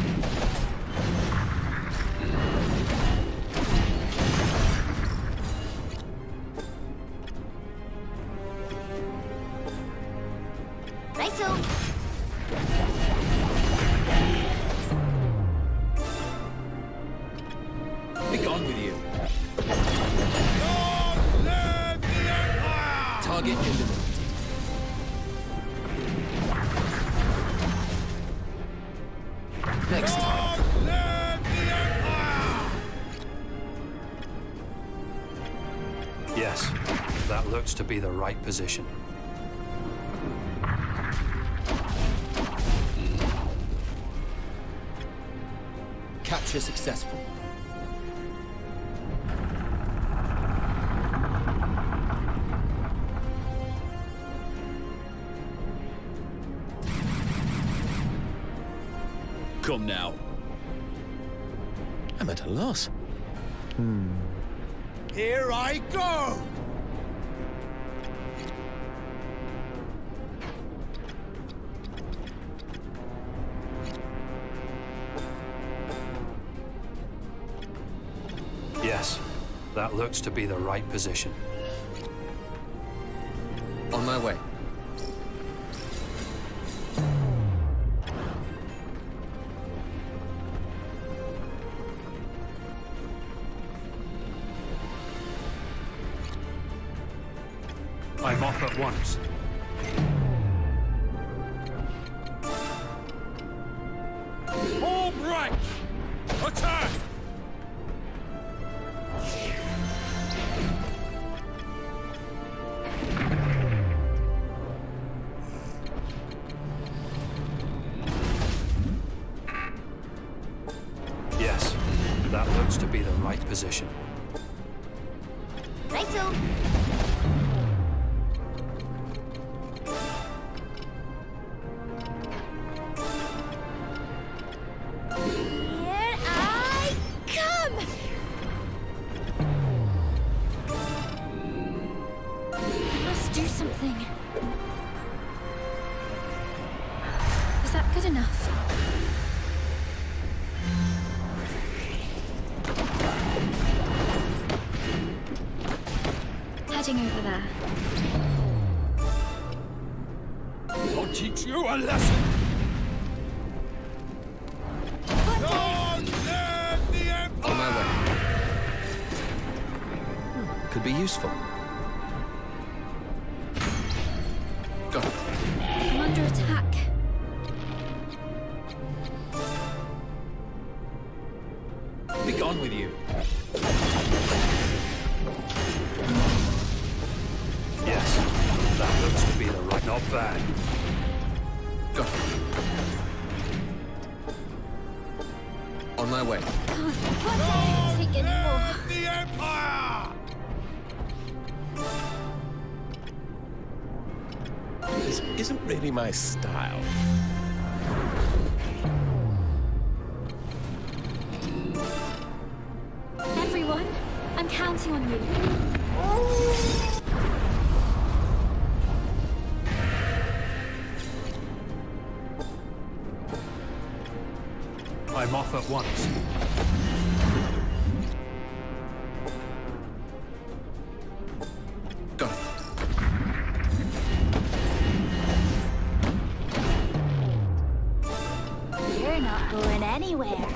Righto. Be gone with you. Long live the Empire! Target eliminated. Next target. Long live the Empire! Yes, that looks to be the right position. Capture successful. Come now. I'm at a loss. Here I go! Yes, that looks to be the right position. On my way. I'm off at once. Home right! Attack! position. Righto. Here I come! Must do something. Is that good enough? Heading over there. I'll teach you a lesson! On my way. Could be useful. Got it. I'm under attack. Be gone with you. Yes, that looks to be the right. Not bad. Got it. On my way. What dare you take any more? The Empire! This isn't really my style. Everyone, I'm counting on you. I'm off at once. Got it. You're not going anywhere.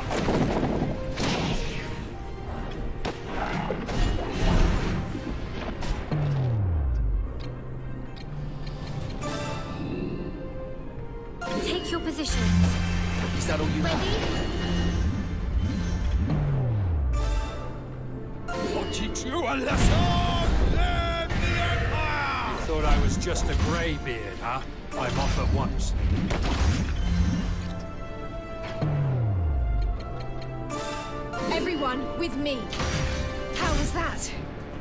Take your positions. Is that all you have? Ready? I'll teach you a lesson! Long live the Empire! Thought I was just a greybeard, huh? I'm off at once. Everyone with me. How was that?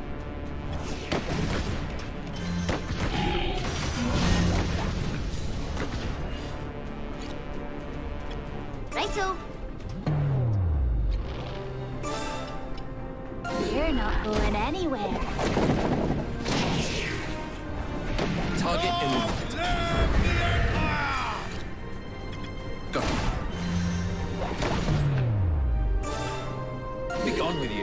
Righto. You're not going anywhere. Target eliminated. Live the Empire! Got it. Be gone with you.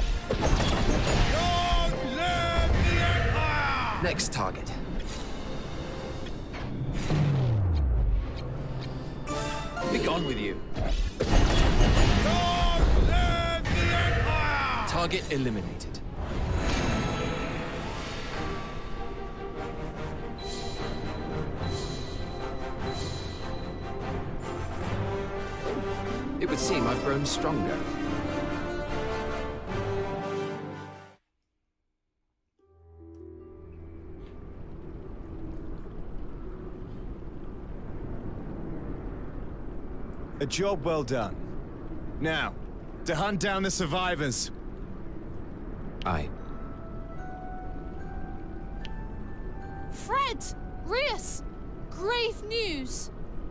Long live the Empire! Next target. Be gone with you. Long live the Empire! Target eliminated. It would seem I've grown stronger. A job well done. Now, to hunt down the survivors. Aye. Fred! Rias! Grave news!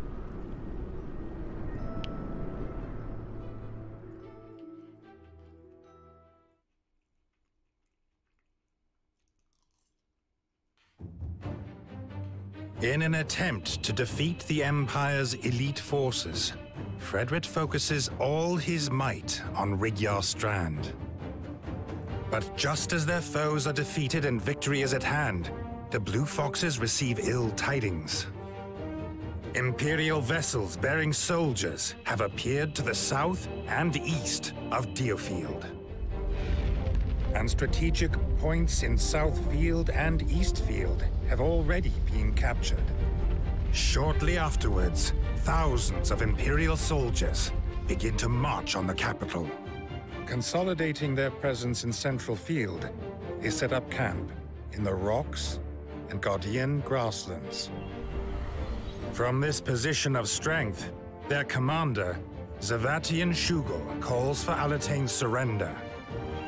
In an attempt to defeat the Empire's elite forces, Frederick focuses all his might on Rigyar Strand. But just as their foes are defeated and victory is at hand, the Blue Foxes receive ill tidings. Imperial vessels bearing soldiers have appeared to the south and east of Deerfield. And strategic points in Southfield and Eastfield have already been captured. Shortly afterwards, thousands of Imperial soldiers begin to march on the capital. Consolidating their presence in Central Field, they set up camp in the Rocks and Guardian grasslands. From this position of strength, their commander, Zavatian Shugor, calls for Alatane's surrender.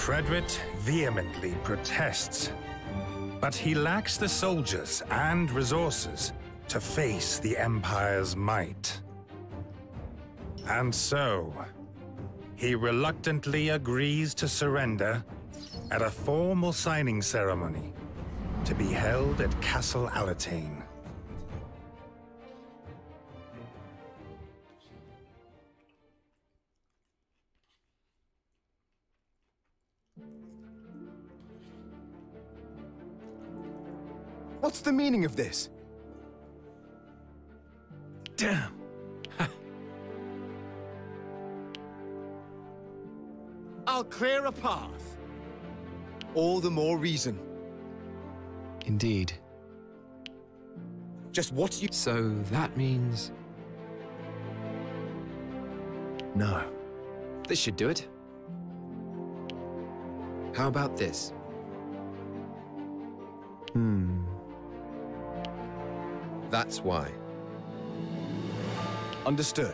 Frederick vehemently protests, but he lacks the soldiers and resources to face the Empire's might. And so, he reluctantly agrees to surrender at a formal signing ceremony to be held at Castle Alatain. What's the meaning of this? Damn. I'll clear a path. All the more reason. Indeed. Just what you... So that means... No. This should do it. How about this? Hmm. That's why. Understood.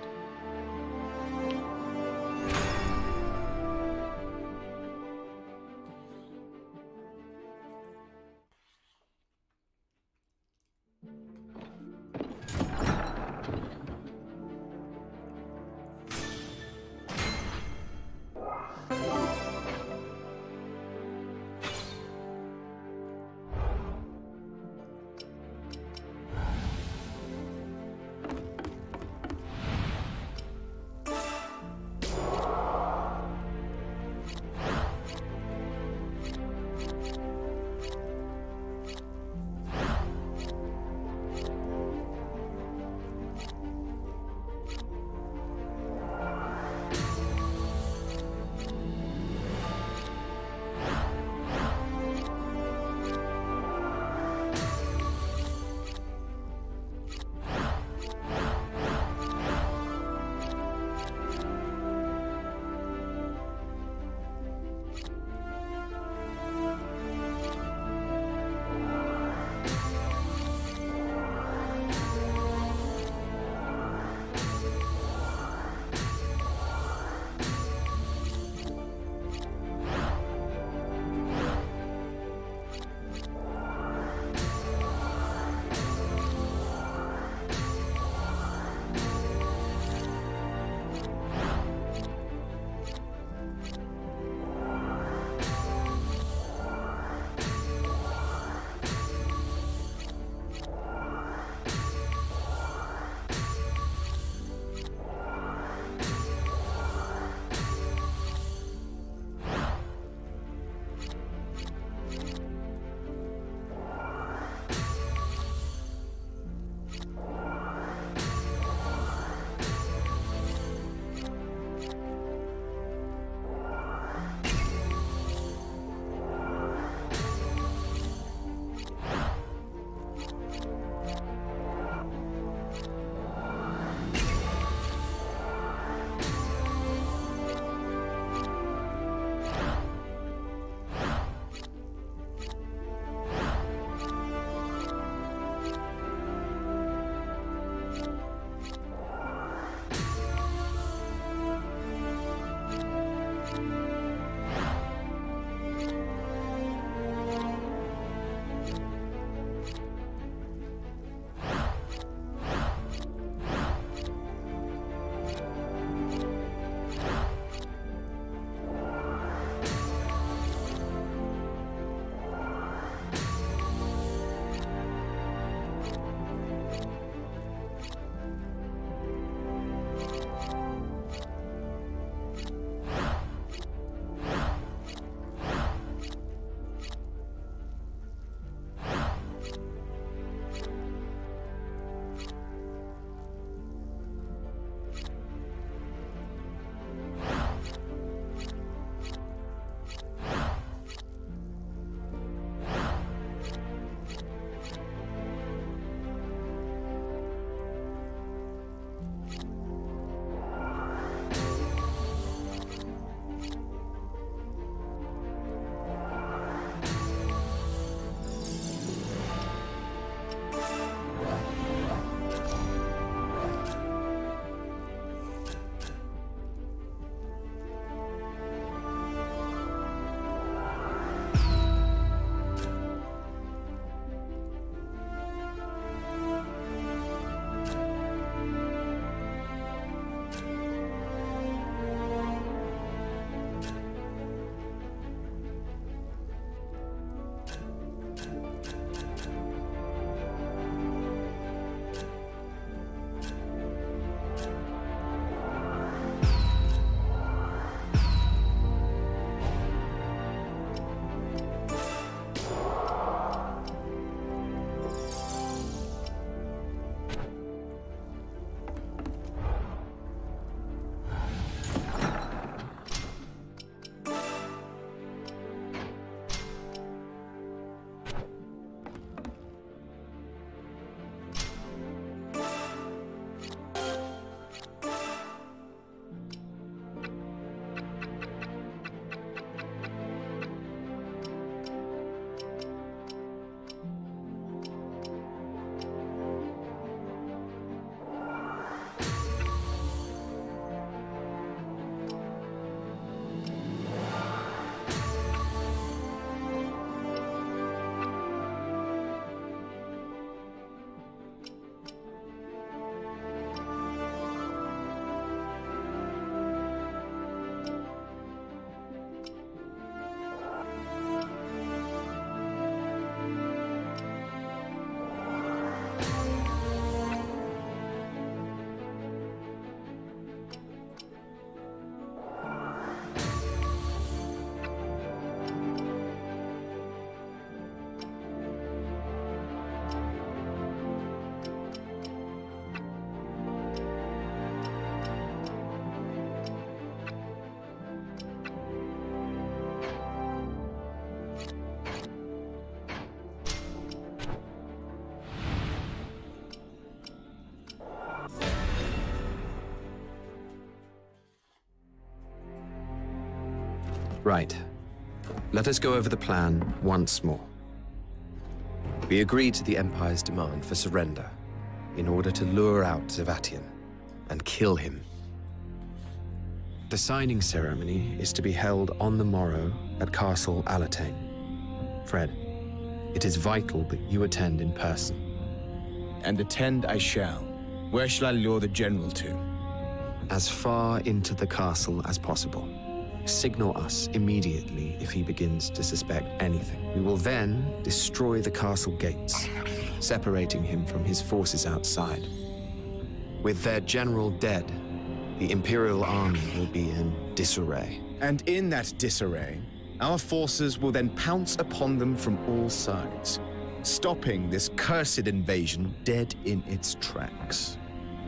Right. Let us go over the plan once more. We agreed to the Empire's demand for surrender in order to lure out Zavatian and kill him. The signing ceremony is to be held on the morrow at Castle Alatain. Fred, it is vital that you attend in person. And attend I shall. Where shall I lure the general to? As far into the castle as possible. Signal us immediately if he begins to suspect anything. We will then destroy the castle gates, separating him from his forces outside. With their general dead, the Imperial army will be in disarray. And in that disarray, our forces will then pounce upon them from all sides, stopping this cursed invasion dead in its tracks.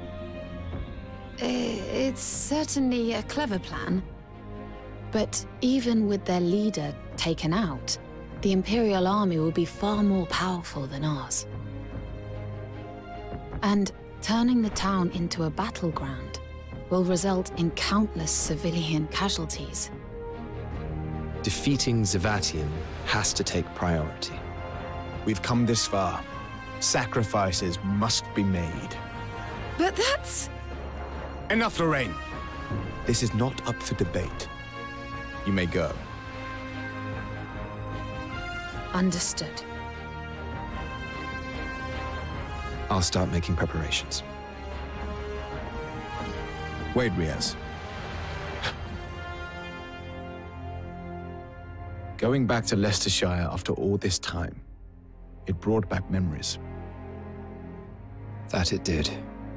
It's certainly a clever plan. But even with their leader taken out, the Imperial army will be far more powerful than ours. And turning the town into a battleground will result in countless civilian casualties. Defeating Zavatian has to take priority. We've come this far. Sacrifices must be made. But that's... Enough, Lorraine! This is not up for debate. You may go. Understood. I'll start making preparations. Wait, Riaz. Going back to Leicestershire after all this time, it brought back memories. That it did.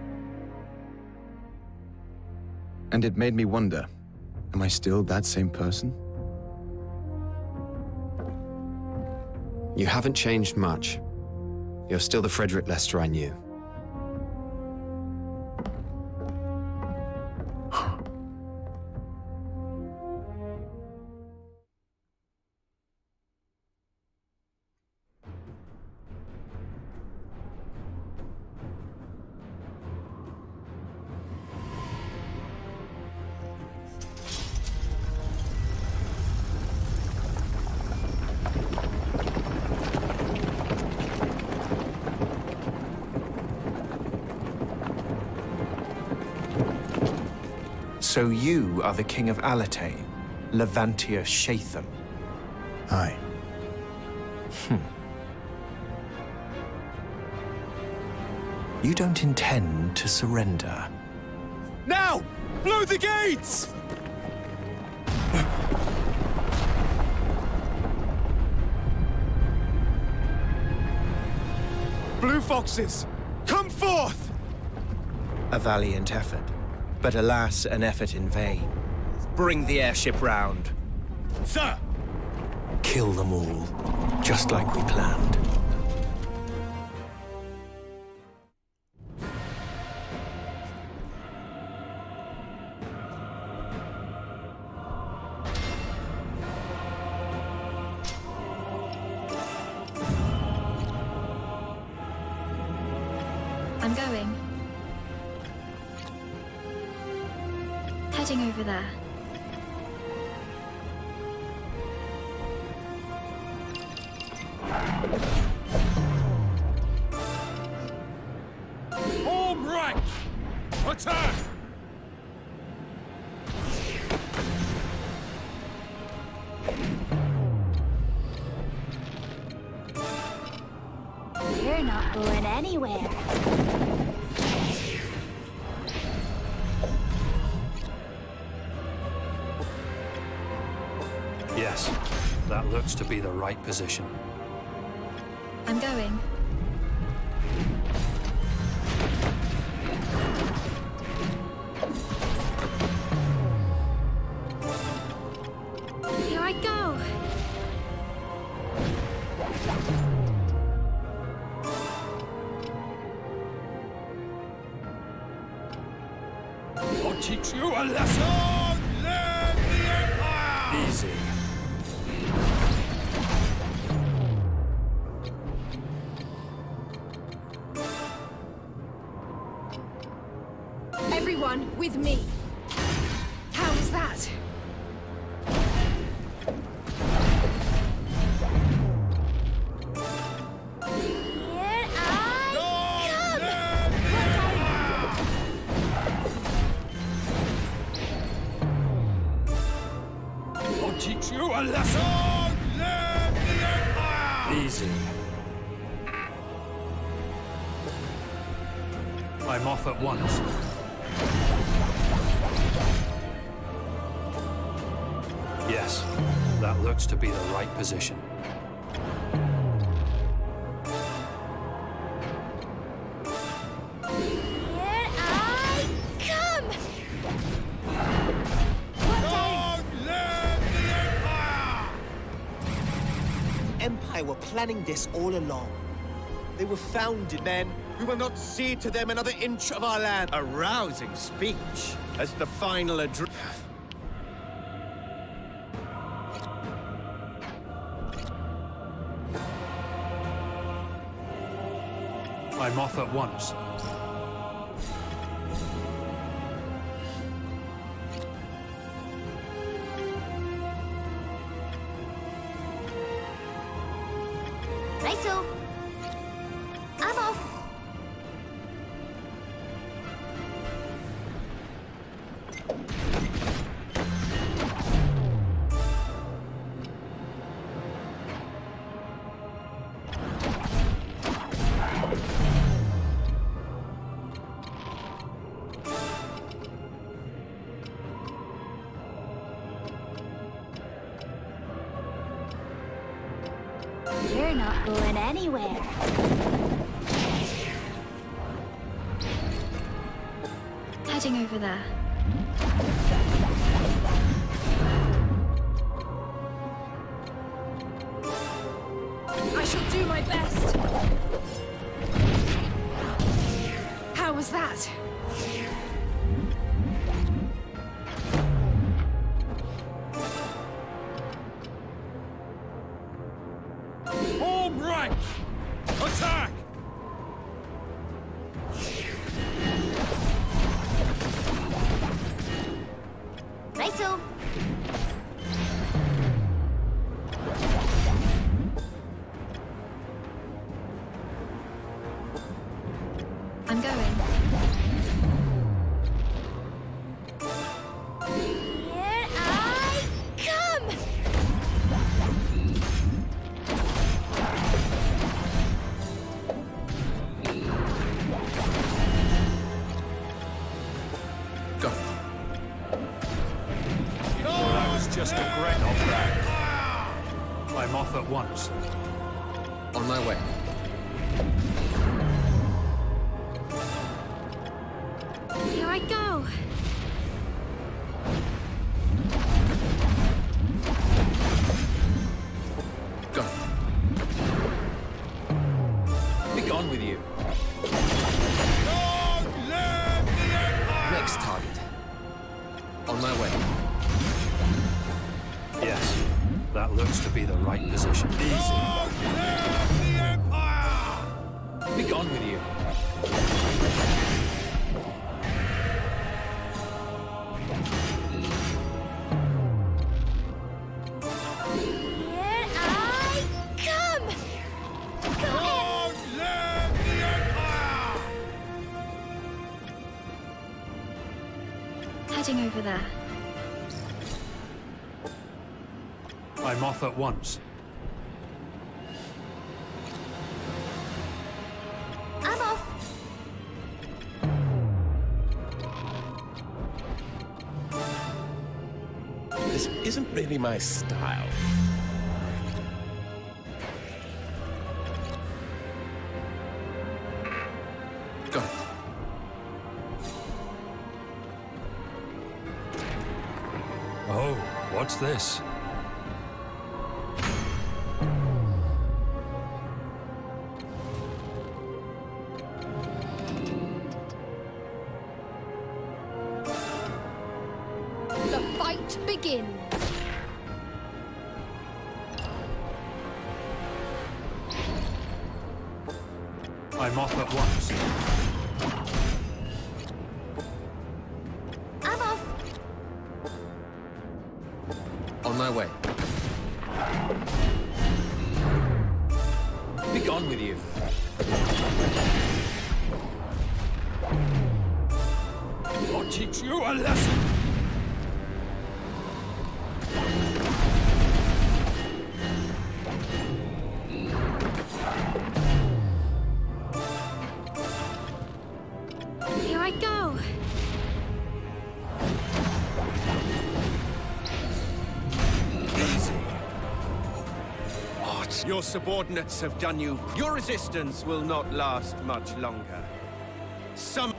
And it made me wonder, am I still that same person? You haven't changed much. You're still the Frederick Lester I knew. So you are the King of Alatain, Levantia Shatham? Aye. Hmm. You don't intend to surrender? Now! Blow the gates! Blue Foxes, come forth! A valiant effort. But alas, an effort in vain. Bring the airship round. Sir! Kill them all, just like we planned. I'm going. Heading over there. Form right! Attack! You're not going anywhere. Yes, that looks to be the right position. I'm going. Here I go! I'll teach you a lesson! Learn the Empire! Easy. Everyone with me. How is that? a lesson! Long live the Empire! Easy. I'm off at once. Yes, that looks to be the right position. Here I come! Long live the Empire! Empire were planning this all along. They were founded men who will not cede to them another inch of our land. A rousing speech as the final address. I'm off at once. Righto. I'm off. You're not going anywhere. Heading over there. I shall do my best. How was that? Home right! Attack! Righto. I'm going. Here I come! Go. That was just a great knockback. I'm off at once. On my way. Here I go. Go. Be gone with you. Long live the Empire! Next target. On my way. Yes, that looks to be the right position. Easy. Long live the Empire! Be gone with you. Here I come! Long live the Empire! Heading over there. I'm off at once. I'm off. This isn't really my style. Go. Oh, what's this? The fight begins. I'm off at once. I'm off. On my way. Be gone with you. I'll teach you a lesson! Yes, your subordinates have done you. Your resistance will not last much longer. Some...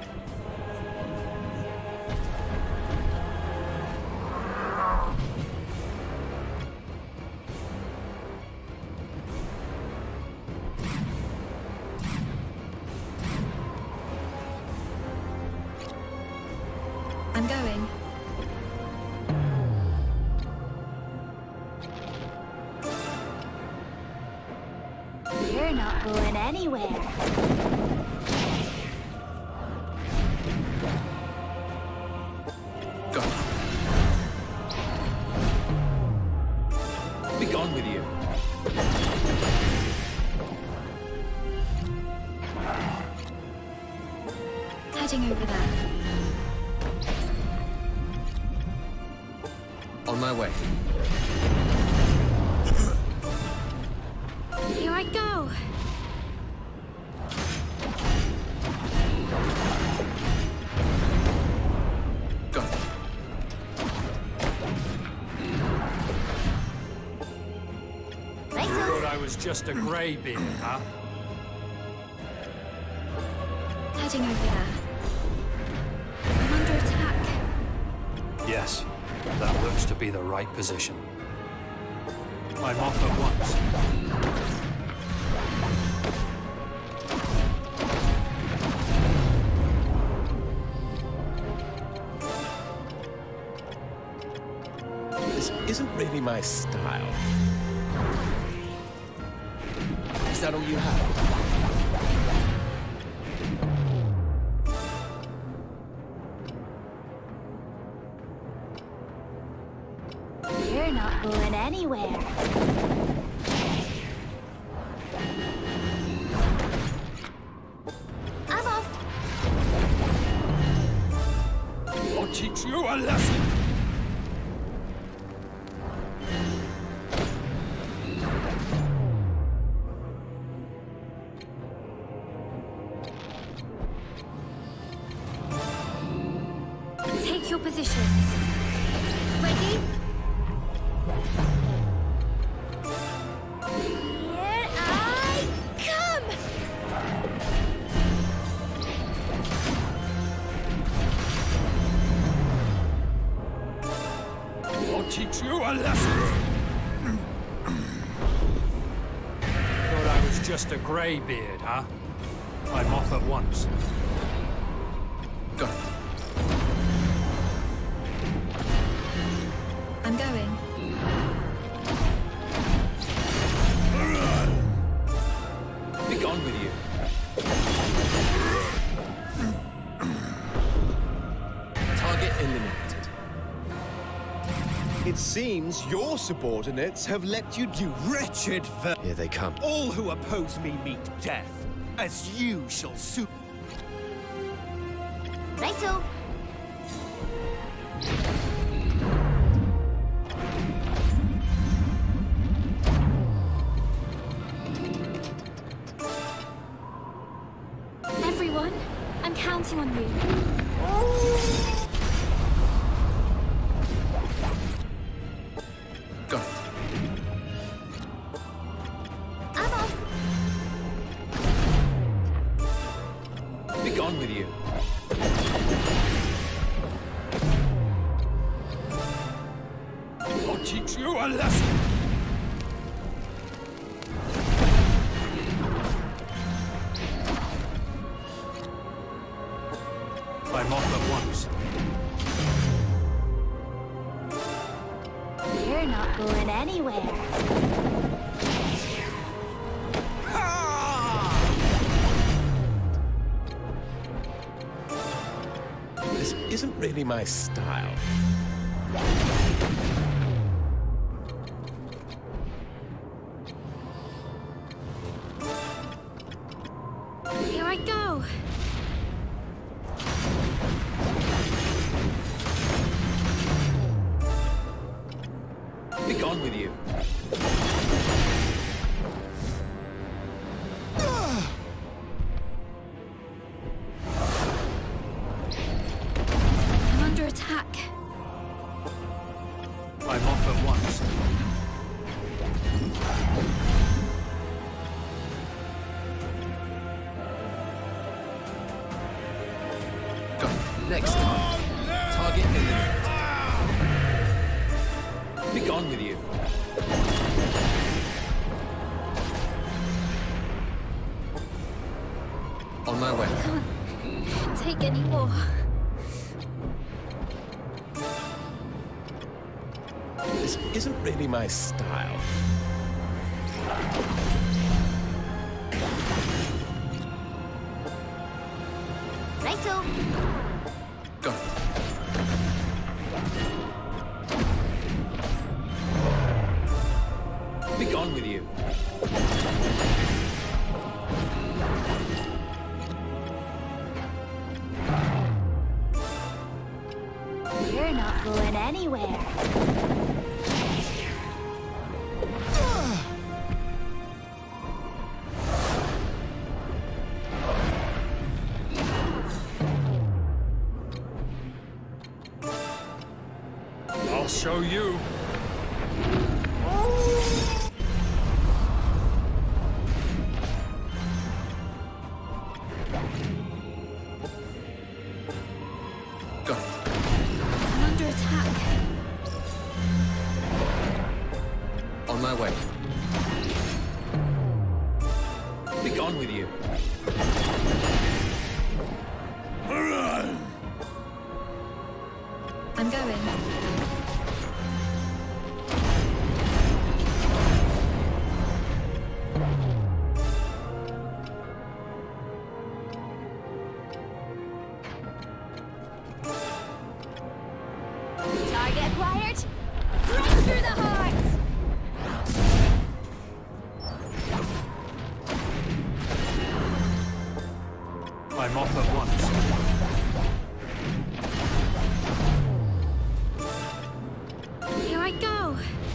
I'm going. You're not going anywhere. Go. Be gone with you. Heading over there. On my way. Here I go. Go. Right You on. thought I was just a greybeard, huh? Heading over there. I'm under attack. Yes, that looks to be the right position. I'm off at once. This isn't really my style. Is that all you have? You're not going anywhere. I'm off. I'll teach you a lesson. Take your positions. Ready? Here I come. I'll teach you a lesson. Thought I was just a greybeard, huh? I'm off at once. Go. I'm going. Be gone with you. Target eliminated. It seems your subordinates have let you do wretched ver- Here they come. All who oppose me meet death, as you shall soon. Righto. Everyone, I'm counting on you. Go. I'm off. Be gone with you. I'll teach you a lesson. I'm off at once. You're not going anywhere. This isn't really my style. Here I go. Be gone with you. I'm under attack. I'm off at once. Next time. Target eliminated. Be gone with you. On my way. I can't take any more. This isn't really my style. Righto. Go. Be gone with you. You're not going anywhere. I'll show you. Go. I'm under attack. On my way. Be gone with you. I'm going. Target acquired. Right through the heart. I'm off at once. Here I go.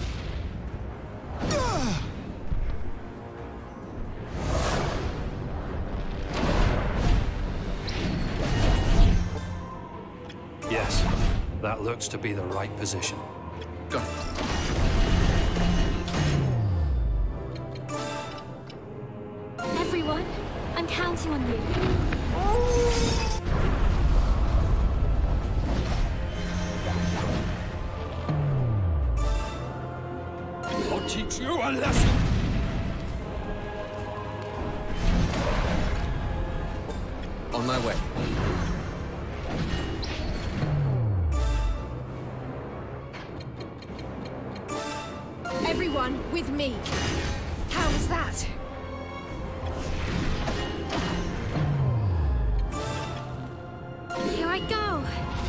Yes, that looks to be the right position. Go. Everyone, I'm counting on you. I'll teach you a lesson. On my way. Everyone with me. How was that? Here I go.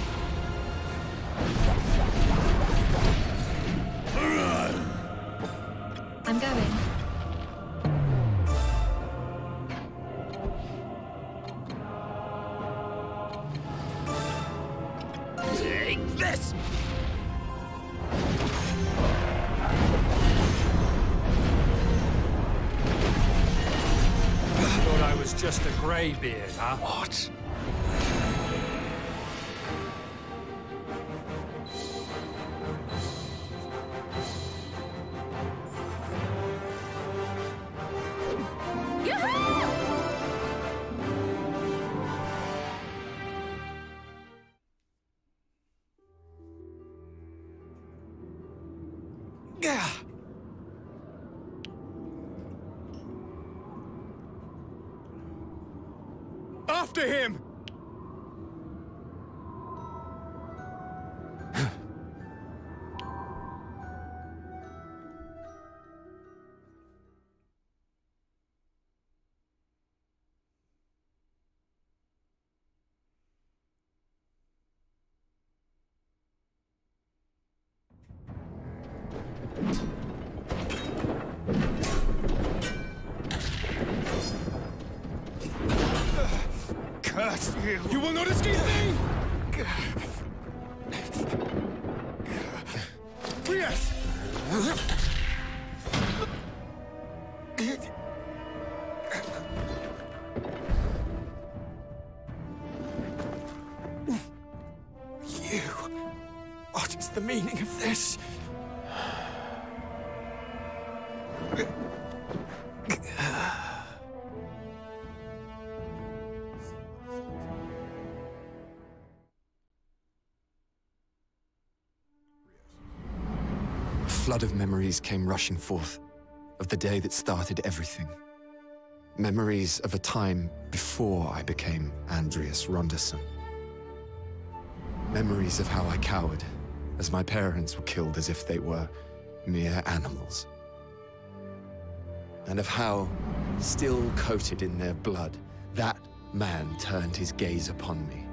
I'm going. Take this! Thought I was just a greybeard, huh? What? After him! Curse you! You will not escape me! Yes! You... What is the meaning of this? flood of memories came rushing forth, of the day that started everything. Memories of a time before I became Andreas Ronderson. Memories of how I cowered, as my parents were killed as if they were mere animals. And of how, still coated in their blood, that man turned his gaze upon me.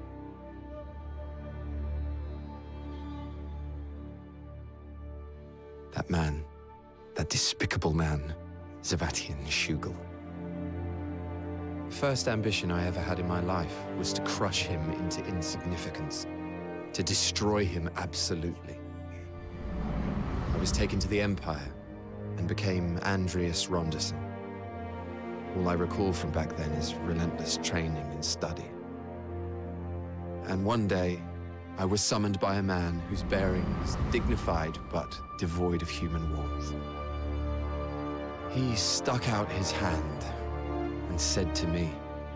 That man, that despicable man, Zavatian Shugel. The first ambition I ever had in my life was to crush him into insignificance, to destroy him absolutely. I was taken to the Empire and became Andreas Ronderson. All I recall from back then is relentless training and study. And one day, I was summoned by a man whose bearing was dignified but devoid of human warmth. He stuck out his hand and said to me,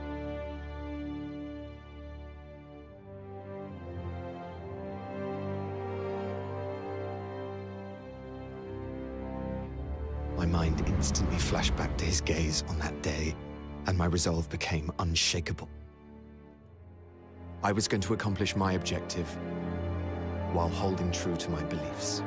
my mind instantly flashed back to his gaze on that day, and my resolve became unshakable. I was going to accomplish my objective while holding true to my beliefs.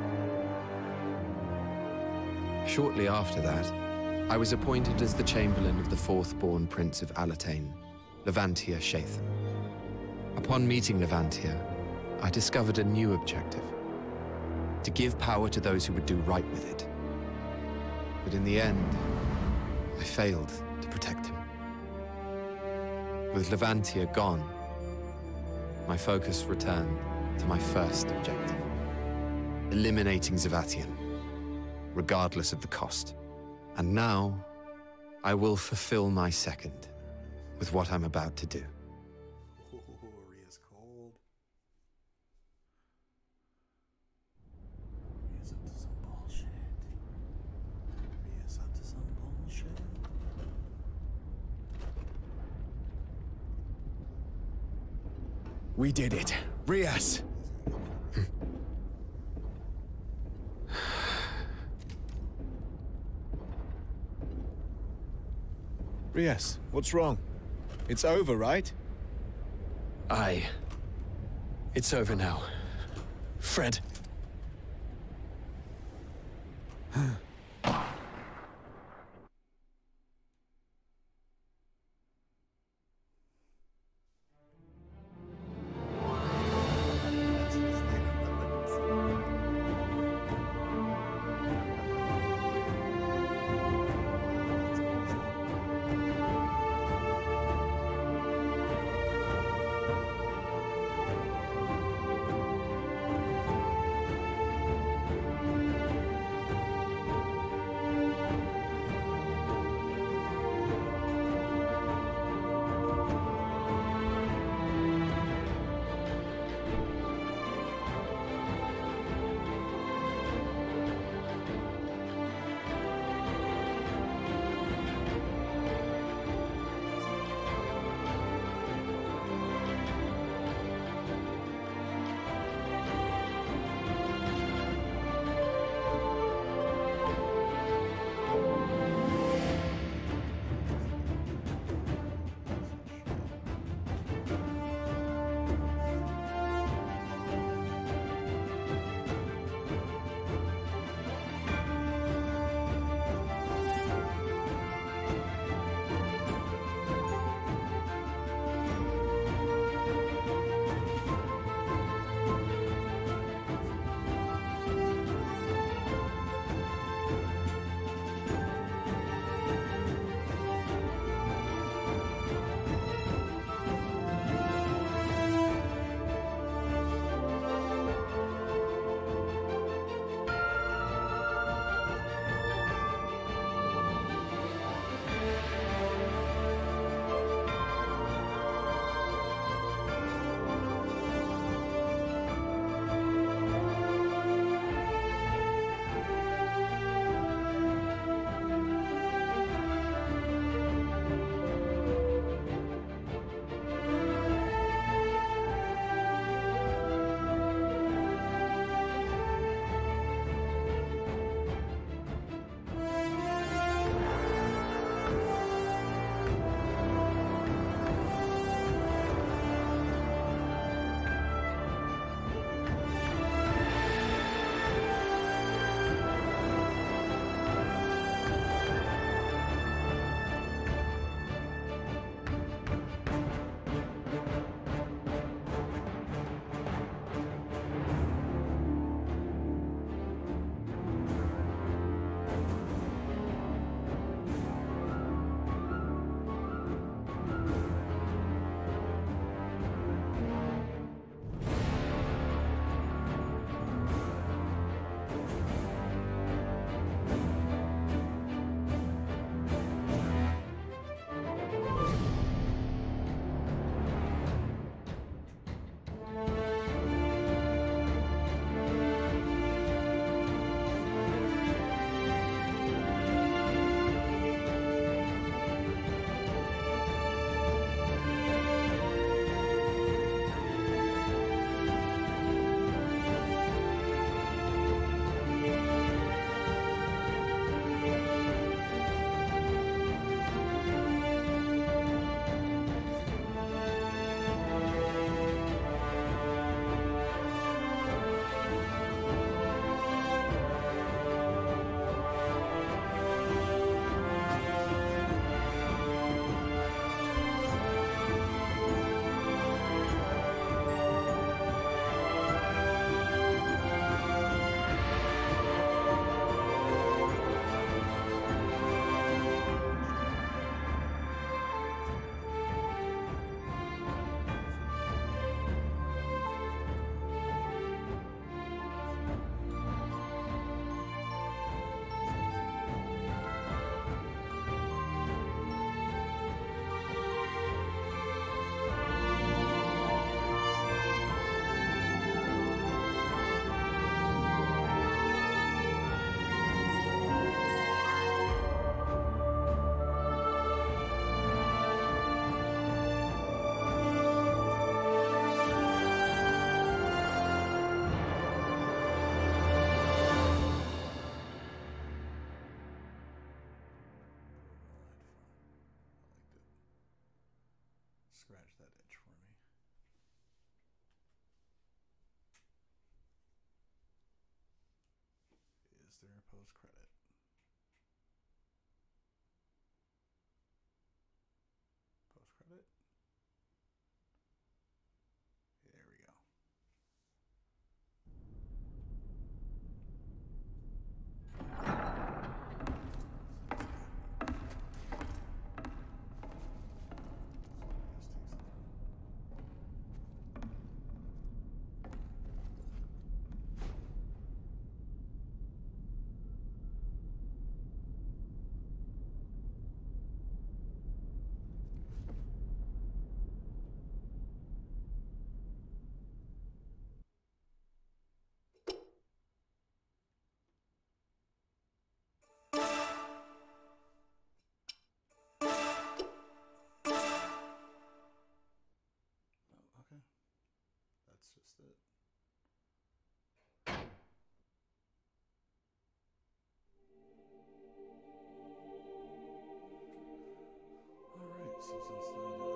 Shortly after that, I was appointed as the Chamberlain of the fourth-born Prince of Alatane, Levantia Shatham. Upon meeting Levantia, I discovered a new objective: to give power to those who would do right with it. But in the end, I failed to protect him. With Levantia gone, my focus returned to my first objective: eliminating Zavatian, regardless of the cost. And now, I will fulfill my second with what I'm about to do. Rhea's cold. Rhea's up to some bullshit. Rhea's up to some bullshit. We did it. Rias! Rias, what's wrong? It's over, right? Aye. It's over now. Fred. scratch that itch for me. Is there a post credit? Post credit? There we go. Okay. That's just it. Alright, so since then, uh,